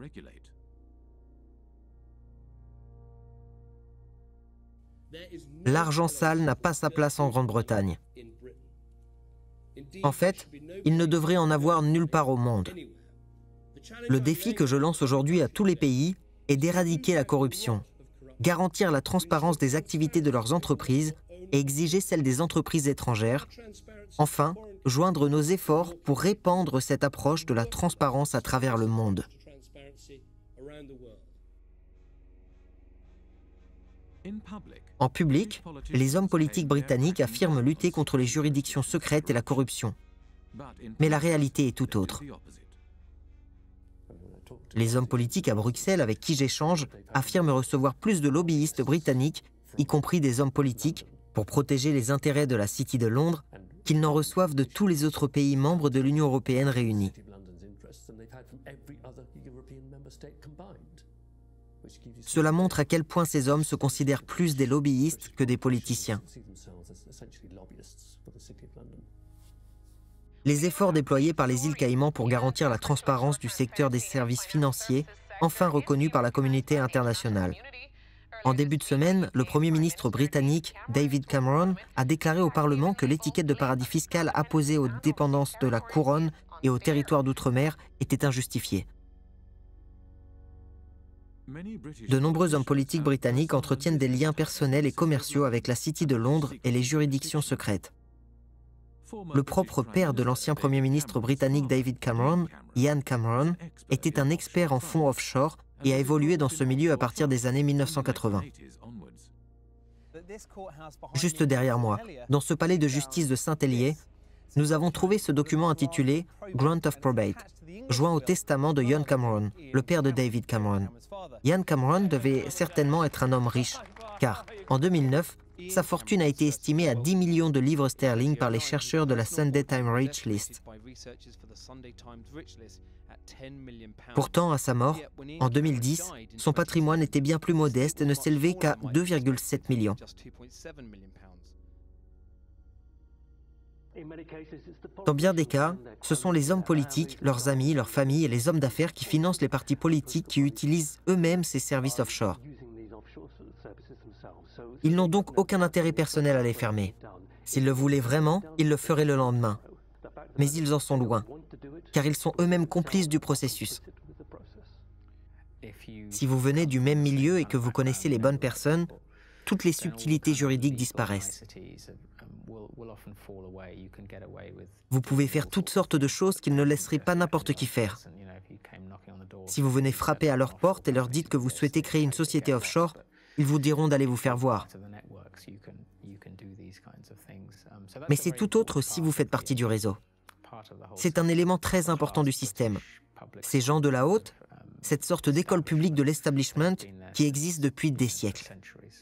L'argent sale n'a pas sa place en Grande-Bretagne. En fait, il ne devrait en avoir nulle part au monde. Le défi que je lance aujourd'hui à tous les pays est d'éradiquer la corruption, garantir la transparence des activités de leurs entreprises et exiger celle des entreprises étrangères. Enfin, joindre nos efforts pour répandre cette approche de la transparence à travers le monde. En public, les hommes politiques britanniques affirment lutter contre les juridictions secrètes et la corruption. Mais la réalité est tout autre. Les hommes politiques à Bruxelles avec qui j'échange affirment recevoir plus de lobbyistes britanniques, y compris des hommes politiques, pour protéger les intérêts de la City de Londres, qu'ils n'en reçoivent de tous les autres pays membres de l'Union européenne réunis. Cela montre à quel point ces hommes se considèrent plus des lobbyistes que des politiciens. Les efforts déployés par les îles Caïmans pour garantir la transparence du secteur des services financiers, enfin reconnus par la communauté internationale. En début de semaine, le Premier ministre britannique, David Cameron, a déclaré au Parlement que l'étiquette de paradis fiscal apposée aux dépendances de la couronne et aux territoires d'outre-mer était injustifiée. De nombreux hommes politiques britanniques entretiennent des liens personnels et commerciaux avec la City de Londres et les juridictions secrètes. Le propre père de l'ancien Premier ministre britannique David Cameron, Ian Cameron, était un expert en fonds offshore et a évolué dans ce milieu à partir des années mille neuf cent quatre-vingts. Juste derrière moi, dans ce palais de justice de Saint-Hélier, nous avons trouvé ce document intitulé « Grant of Probate », joint au testament de Ian Cameron, le père de David Cameron. Ian Cameron devait certainement être un homme riche, car, en deux mille neuf, sa fortune a été estimée à dix millions de livres sterling par les chercheurs de la Sunday Times Rich List. Pourtant, à sa mort, en deux mille dix, son patrimoine était bien plus modeste et ne s'élevait qu'à deux virgule sept millions. Dans bien des cas, ce sont les hommes politiques, leurs amis, leurs familles et les hommes d'affaires qui financent les partis politiques qui utilisent eux-mêmes ces services offshore. Ils n'ont donc aucun intérêt personnel à les fermer. S'ils le voulaient vraiment, ils le feraient le lendemain. Mais ils en sont loin, car ils sont eux-mêmes complices du processus. Si vous venez du même milieu et que vous connaissez les bonnes personnes, toutes les subtilités juridiques disparaissent. Vous pouvez faire toutes sortes de choses qu'ils ne laisseraient pas n'importe qui faire. Si vous venez frapper à leur porte et leur dites que vous souhaitez créer une société offshore, ils vous diront d'aller vous faire voir. Mais c'est tout autre si vous faites partie du réseau. C'est un élément très important du système. Ces gens de la haute, cette sorte d'école publique de l'establishment qui existe depuis des siècles.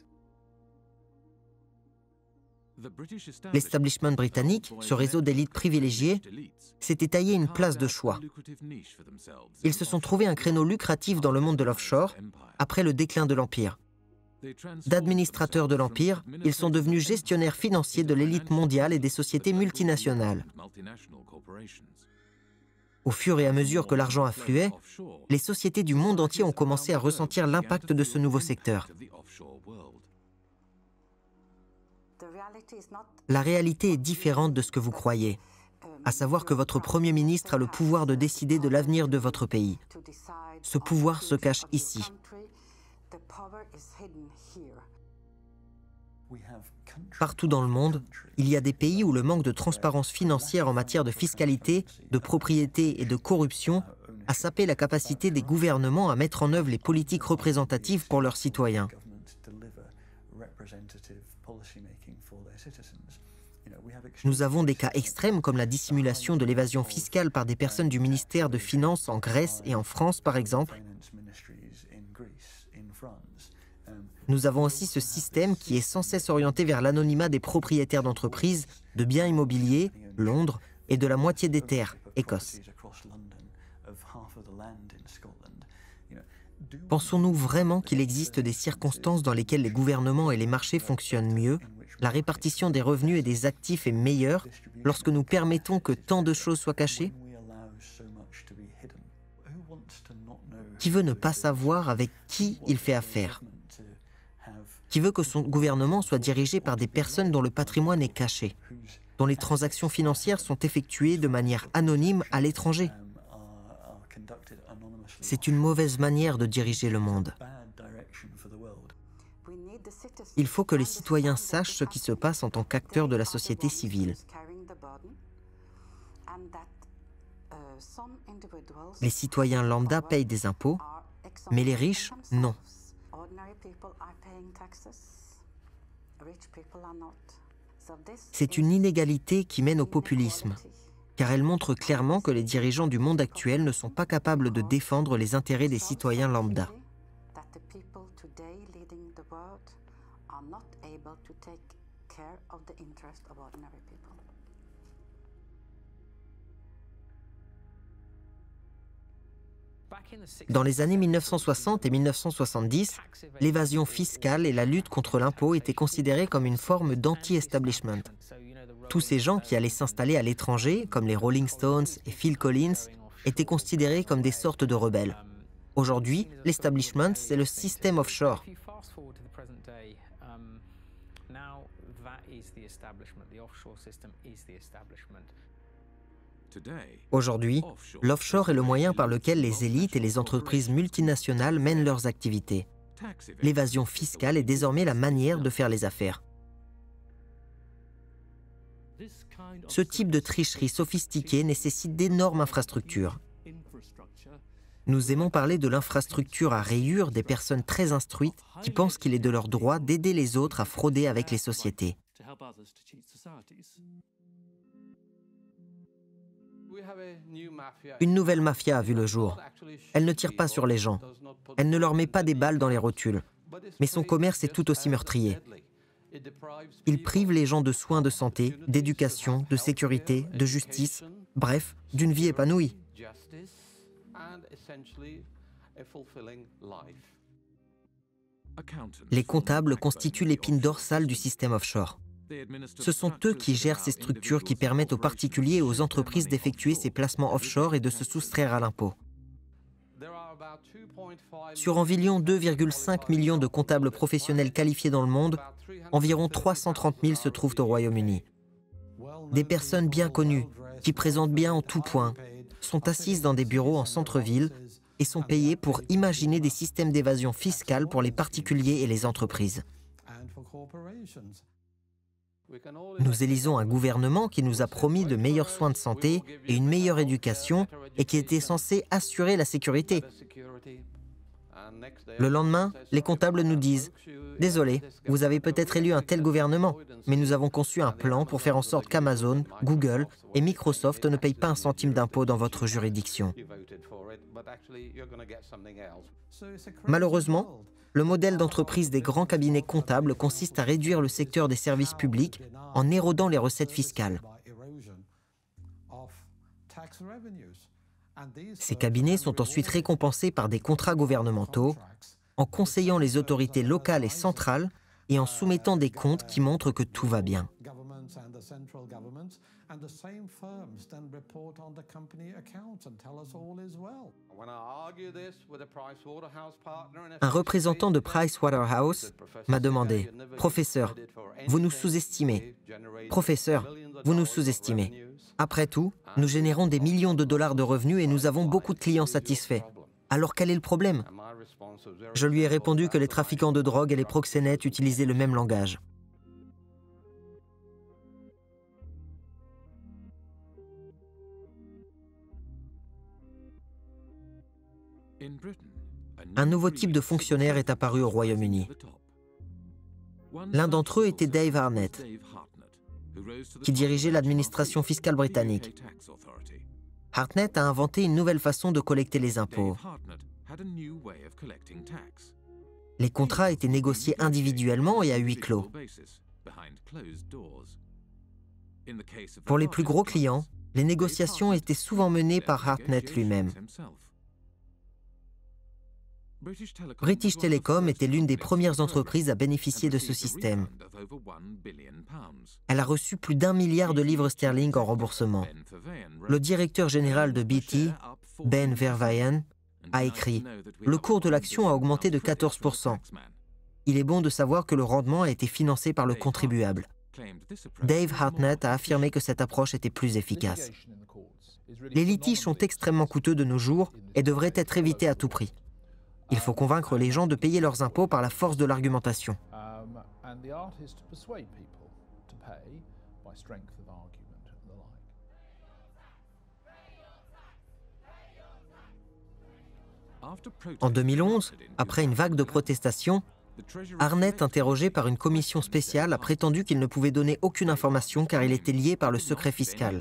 L'establishment britannique, ce réseau d'élites privilégiées, s'était taillé une place de choix. Ils se sont trouvés un créneau lucratif dans le monde de l'offshore après le déclin de l'Empire. D'administrateurs de l'Empire, ils sont devenus gestionnaires financiers de l'élite mondiale et des sociétés multinationales. Au fur et à mesure que l'argent affluait, les sociétés du monde entier ont commencé à ressentir l'impact de ce nouveau secteur. La réalité est différente de ce que vous croyez, à savoir que votre Premier ministre a le pouvoir de décider de l'avenir de votre pays. Ce pouvoir se cache ici. Partout dans le monde, il y a des pays où le manque de transparence financière en matière de fiscalité, de propriété et de corruption a sapé la capacité des gouvernements à mettre en œuvre les politiques représentatives pour leurs citoyens. Nous avons des cas extrêmes comme la dissimulation de l'évasion fiscale par des personnes du ministère de Finances en Grèce et en France, par exemple. Nous avons aussi ce système qui est sans cesse orienté vers l'anonymat des propriétaires d'entreprises, de biens immobiliers, Londres, et de la moitié des terres, Écosse. Pensons-nous vraiment qu'il existe des circonstances dans lesquelles les gouvernements et les marchés fonctionnent mieux, la répartition des revenus et des actifs est meilleure lorsque nous permettons que tant de choses soient cachées? Qui veut ne pas savoir avec qui il fait affaire? Qui veut que son gouvernement soit dirigé par des personnes dont le patrimoine est caché, dont les transactions financières sont effectuées de manière anonyme à l'étranger? C'est une mauvaise manière de diriger le monde. Il faut que les citoyens sachent ce qui se passe en tant qu'acteurs de la société civile. Les citoyens lambda payent des impôts, mais les riches, non. C'est une inégalité qui mène au populisme, car elle montre clairement que les dirigeants du monde actuel ne sont pas capables de défendre les intérêts des citoyens lambda. Dans les années mille neuf cent soixante et mille neuf cent soixante-dix, l'évasion fiscale et la lutte contre l'impôt étaient considérées comme une forme d'anti-establishment. Tous ces gens qui allaient s'installer à l'étranger, comme les Rolling Stones et Phil Collins, étaient considérés comme des sortes de rebelles. Aujourd'hui, l'establishment, c'est le système offshore. Aujourd'hui, l'offshore est le moyen par lequel les élites et les entreprises multinationales mènent leurs activités. L'évasion fiscale est désormais la manière de faire les affaires. Ce type de tricherie sophistiquée nécessite d'énormes infrastructures. Nous aimons parler de l'infrastructure à rayures des personnes très instruites qui pensent qu'il est de leur droit d'aider les autres à frauder avec les sociétés. Une nouvelle mafia a vu le jour. Elle ne tire pas sur les gens. Elle ne leur met pas des balles dans les rotules. Mais son commerce est tout aussi meurtrier. Il prive les gens de soins de santé, d'éducation, de sécurité, de justice, bref, d'une vie épanouie. Les comptables constituent l'épine dorsale du système offshore. Ce sont eux qui gèrent ces structures qui permettent aux particuliers et aux entreprises d'effectuer ces placements offshore et de se soustraire à l'impôt. Sur environ deux virgule cinq millions de comptables professionnels qualifiés dans le monde, environ trois cent trente mille se trouvent au Royaume-Uni. Des personnes bien connues, qui présentent bien en tout point, sont assises dans des bureaux en centre-ville et sont payées pour imaginer des systèmes d'évasion fiscale pour les particuliers et les entreprises. Nous élisons un gouvernement qui nous a promis de meilleurs soins de santé et une meilleure éducation et qui était censé assurer la sécurité. Le lendemain, les comptables nous disent « Désolé, vous avez peut-être élu un tel gouvernement, mais nous avons conçu un plan pour faire en sorte qu'Amazon, Google et Microsoft ne payent pas un centime d'impôt dans votre juridiction. » Malheureusement, le modèle d'entreprise des grands cabinets comptables consiste à réduire le secteur des services publics en érodant les recettes fiscales. Ces cabinets sont ensuite récompensés par des contrats gouvernementaux, en conseillant les autorités locales et centrales et en soumettant des comptes qui montrent que tout va bien. Un représentant de Price Waterhouse m'a demandé « Professeur, vous nous sous-estimez. Professeur, vous nous sous-estimez. Après tout, nous générons des millions de dollars de revenus et nous avons beaucoup de clients satisfaits. Alors quel est le problème ?» Je lui ai répondu que les trafiquants de drogue et les proxénètes utilisaient le même langage. Un nouveau type de fonctionnaire est apparu au Royaume-Uni. L'un d'entre eux était Dave Hartnett, qui dirigeait l'administration fiscale britannique. Hartnett a inventé une nouvelle façon de collecter les impôts. Les contrats étaient négociés individuellement et à huis clos. Pour les plus gros clients, les négociations étaient souvent menées par Hartnett lui-même. British Telecom était l'une des premières entreprises à bénéficier de ce système. Elle a reçu plus d'un milliard de livres sterling en remboursement. Le directeur général de B T, Ben Verwaayen, a écrit « Le cours de l'action a augmenté de quatorze pour cent. Il est bon de savoir que le rendement a été financé par le contribuable. » Dave Hartnett a affirmé que cette approche était plus efficace. Les litiges sont extrêmement coûteux de nos jours et devraient être évités à tout prix. Il faut convaincre les gens de payer leurs impôts par la force de l'argumentation. En deux mille onze, après une vague de protestations, Hartnett, interrogé par une commission spéciale, a prétendu qu'il ne pouvait donner aucune information car il était lié par le secret fiscal.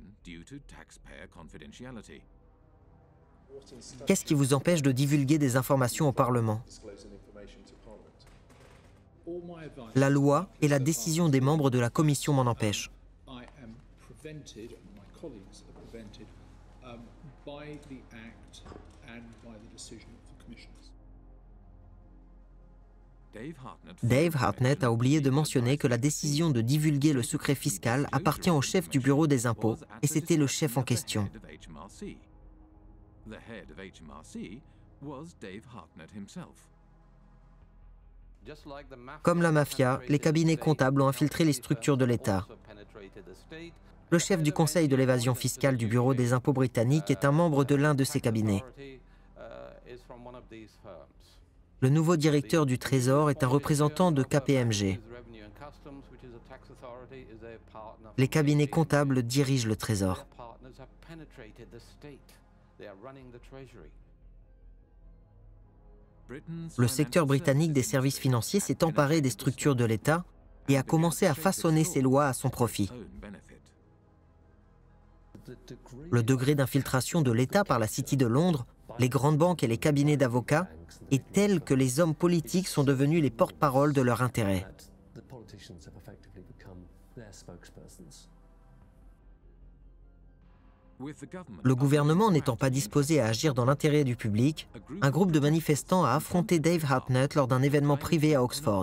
Qu'est-ce qui vous empêche de divulguer des informations au Parlement? La loi et la décision des membres de la commission m'en empêchent. Dave Hartnett a oublié de mentionner que la décision de divulguer le secret fiscal appartient au chef du bureau des impôts, et c'était le chef en question. Comme la mafia, les cabinets comptables ont infiltré les structures de l'État. Le chef du conseil de l'évasion fiscale du bureau des impôts britanniques est un membre de l'un de ces cabinets. Le nouveau directeur du Trésor est un représentant de K P M G. Les cabinets comptables dirigent le Trésor. Le secteur britannique des services financiers s'est emparé des structures de l'État et a commencé à façonner ses lois à son profit. Le degré d'infiltration de l'État par la City de Londres, les grandes banques et les cabinets d'avocats est tel que les hommes politiques sont devenus les porte-parole de leurs intérêts. Le gouvernement n'étant pas disposé à agir dans l'intérêt du public, un groupe de manifestants a affronté Dave Hartnett lors d'un événement privé à Oxford.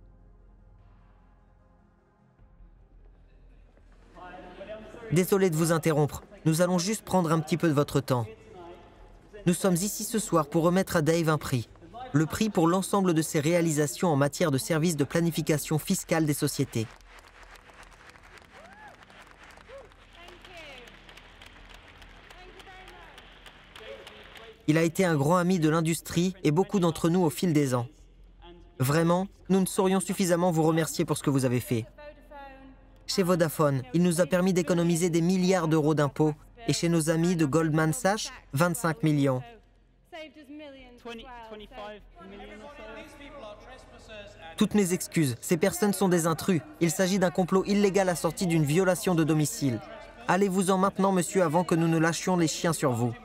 Désolé de vous interrompre, nous allons juste prendre un petit peu de votre temps. Nous sommes ici ce soir pour remettre à Dave un prix. Le prix pour l'ensemble de ses réalisations en matière de services de planification fiscale des sociétés. Il a été un grand ami de l'industrie et beaucoup d'entre nous au fil des ans. Vraiment, nous ne saurions suffisamment vous remercier pour ce que vous avez fait. Chez Vodafone, il nous a permis d'économiser des milliards d'euros d'impôts et chez nos amis de Goldman Sachs, vingt-cinq millions. Toutes mes excuses, ces personnes sont des intrus. Il s'agit d'un complot illégal assorti d'une violation de domicile. Allez-vous-en maintenant, monsieur, avant que nous ne lâchions les chiens sur vous.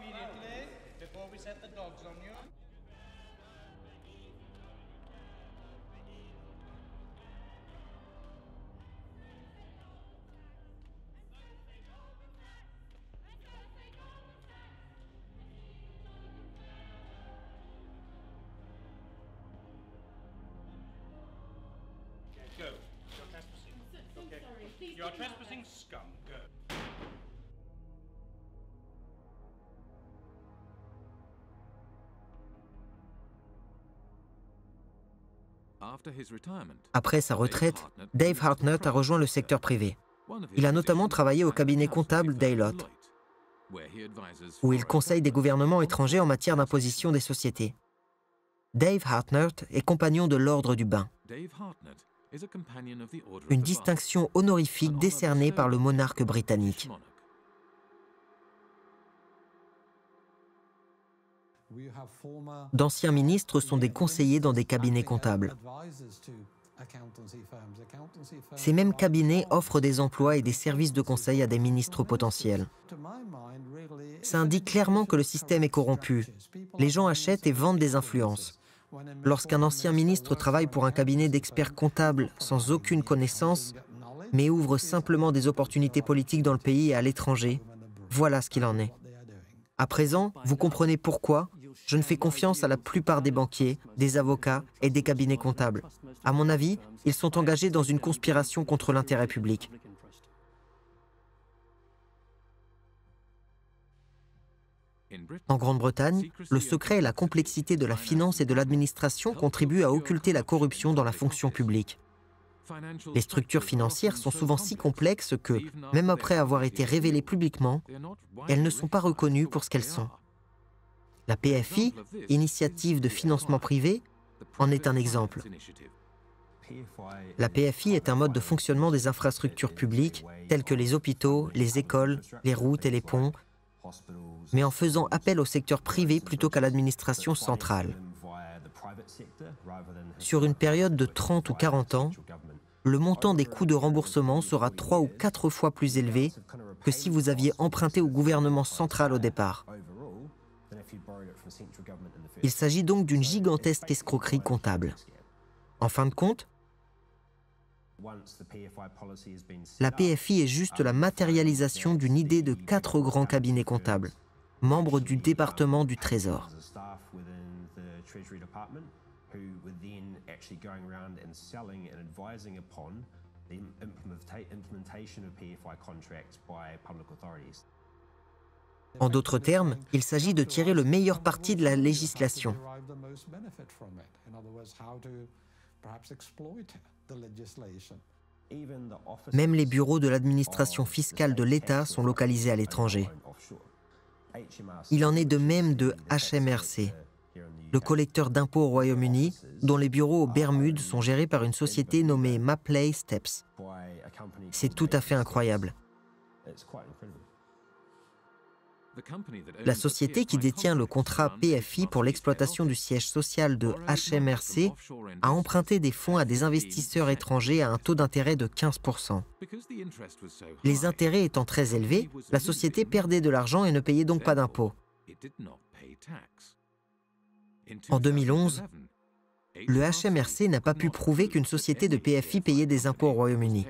Après sa retraite, Dave Hartnett a rejoint le secteur privé. Il a notamment travaillé au cabinet comptable Deloitte, où il conseille des gouvernements étrangers en matière d'imposition des sociétés. Dave Hartnett est compagnon de l'Ordre du Bain, une distinction honorifique décernée par le monarque britannique. D'anciens ministres sont des conseillers dans des cabinets comptables. Ces mêmes cabinets offrent des emplois et des services de conseil à des ministres potentiels. Ça indique clairement que le système est corrompu. Les gens achètent et vendent des influences. Lorsqu'un ancien ministre travaille pour un cabinet d'experts comptables sans aucune connaissance, mais ouvre simplement des opportunités politiques dans le pays et à l'étranger, voilà ce qu'il en est. À présent, vous comprenez pourquoi, Je ne fais confiance à la plupart des banquiers, des avocats et des cabinets comptables. À mon avis, ils sont engagés dans une conspiration contre l'intérêt public. En Grande-Bretagne, le secret et la complexité de la finance et de l'administration contribuent à occulter la corruption dans la fonction publique. Les structures financières sont souvent si complexes que, même après avoir été révélées publiquement, elles ne sont pas reconnues pour ce qu'elles sont. La P F I, Initiative de financement privé, en est un exemple. La P F I est un mode de fonctionnement des infrastructures publiques, telles que les hôpitaux, les écoles, les routes et les ponts, mais en faisant appel au secteur privé plutôt qu'à l'administration centrale. Sur une période de trente ou quarante ans, le montant des coûts de remboursement sera trois ou quatre fois plus élevé que si vous aviez emprunté au gouvernement central au départ. Il s'agit donc d'une gigantesque escroquerie comptable. En fin de compte, la P F I est juste la matérialisation d'une idée de quatre grands cabinets comptables, membres du département du Trésor. En d'autres termes, il s'agit de tirer le meilleur parti de la législation. Même les bureaux de l'administration fiscale de l'État sont localisés à l'étranger. Il en est de même de H M R C, le collecteur d'impôts au Royaume-Uni, dont les bureaux aux Bermudes sont gérés par une société nommée Mapley Steps. C'est tout à fait incroyable. La société qui détient le contrat P F I pour l'exploitation du siège social de H M R C a emprunté des fonds à des investisseurs étrangers à un taux d'intérêt de quinze pour cent. Les intérêts étant très élevés, la société perdait de l'argent et ne payait donc pas d'impôts. En deux mille onze, le H M R C n'a pas pu prouver qu'une société de P F I payait des impôts au Royaume-Uni.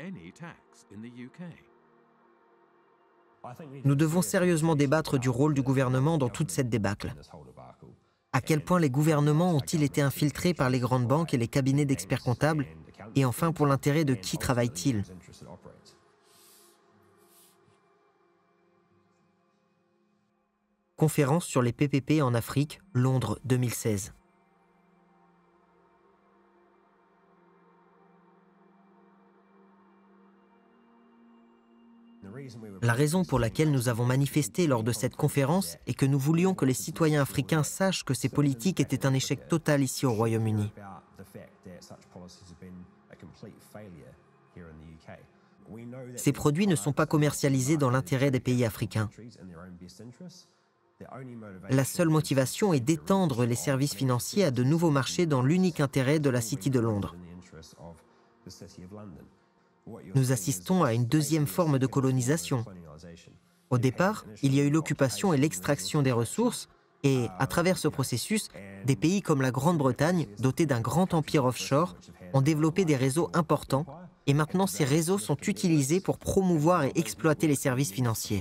Nous devons sérieusement débattre du rôle du gouvernement dans toute cette débâcle. À quel point les gouvernements ont-ils été infiltrés par les grandes banques et les cabinets d'experts comptables? Et enfin, pour l'intérêt de qui travaillent-ils? Conférence sur les P P P en Afrique, Londres deux mille seize. La raison pour laquelle nous avons manifesté lors de cette conférence est que nous voulions que les citoyens africains sachent que ces politiques étaient un échec total ici au Royaume-Uni. Ces produits ne sont pas commercialisés dans l'intérêt des pays africains. La seule motivation est d'étendre les services financiers à de nouveaux marchés dans l'unique intérêt de la City de Londres. Nous assistons à une deuxième forme de colonisation. Au départ, il y a eu l'occupation et l'extraction des ressources, et à travers ce processus, des pays comme la Grande-Bretagne, dotés d'un grand empire offshore, ont développé des réseaux importants, et maintenant ces réseaux sont utilisés pour promouvoir et exploiter les services financiers.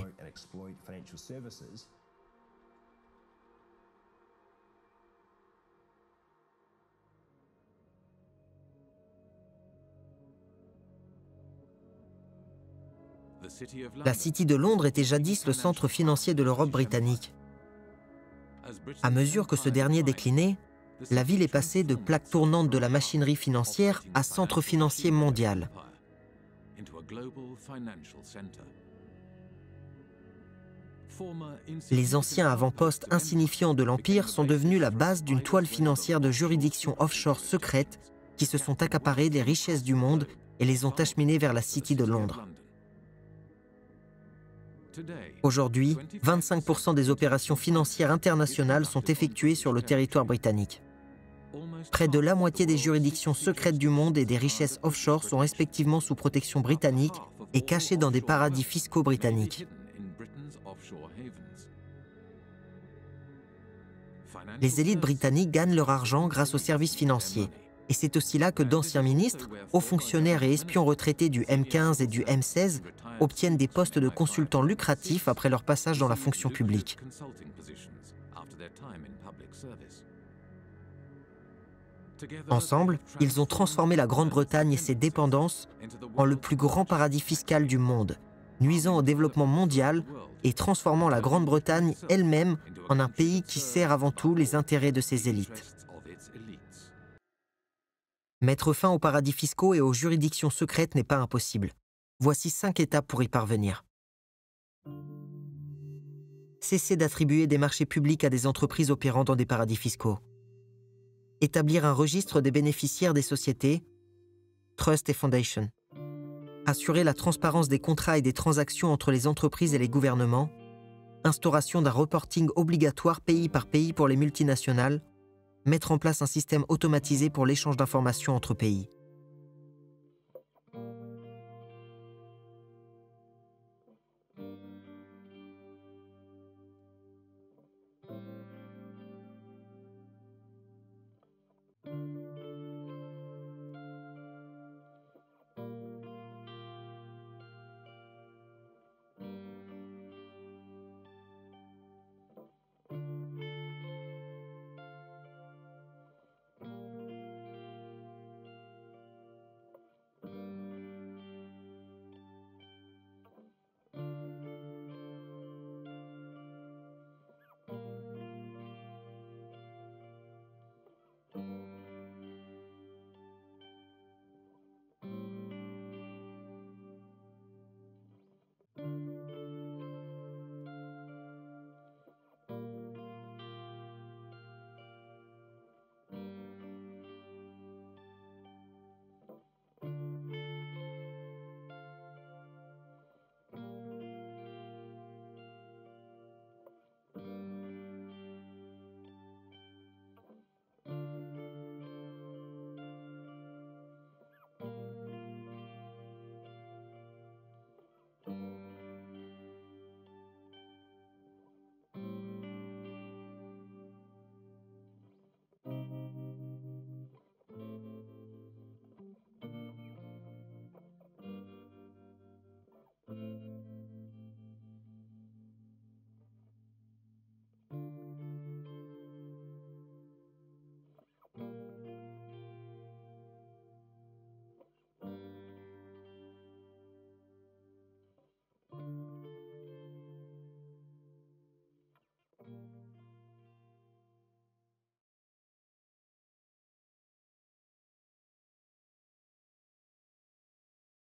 La City de Londres était jadis le centre financier de l'Europe britannique. À mesure que ce dernier déclinait, la ville est passée de plaque tournante de la machinerie financière à centre financier mondial. Les anciens avant-postes insignifiants de l'Empire sont devenus la base d'une toile financière de juridictions offshore secrètes qui se sont accaparées des richesses du monde et les ont acheminées vers la City de Londres. Aujourd'hui, vingt-cinq pour cent des opérations financières internationales sont effectuées sur le territoire britannique. Près de la moitié des juridictions secrètes du monde et des richesses offshore sont respectivement sous protection britannique et cachées dans des paradis fiscaux britanniques. Les élites britanniques gagnent leur argent grâce aux services financiers. Et c'est aussi là que d'anciens ministres, hauts fonctionnaires et espions retraités du M quinze et du M seize obtiennent des postes de consultants lucratifs après leur passage dans la fonction publique. Ensemble, ils ont transformé la Grande-Bretagne et ses dépendances en le plus grand paradis fiscal du monde, nuisant au développement mondial et transformant la Grande-Bretagne elle-même en un pays qui sert avant tout les intérêts de ses élites. Mettre fin aux paradis fiscaux et aux juridictions secrètes n'est pas impossible. Voici cinq étapes pour y parvenir. Cesser d'attribuer des marchés publics à des entreprises opérant dans des paradis fiscaux. Établir un registre des bénéficiaires des sociétés, trusts et foundations. Assurer la transparence des contrats et des transactions entre les entreprises et les gouvernements. Instauration d'un reporting obligatoire pays par pays pour les multinationales. Mettre en place un système automatisé pour l'échange d'informations entre pays.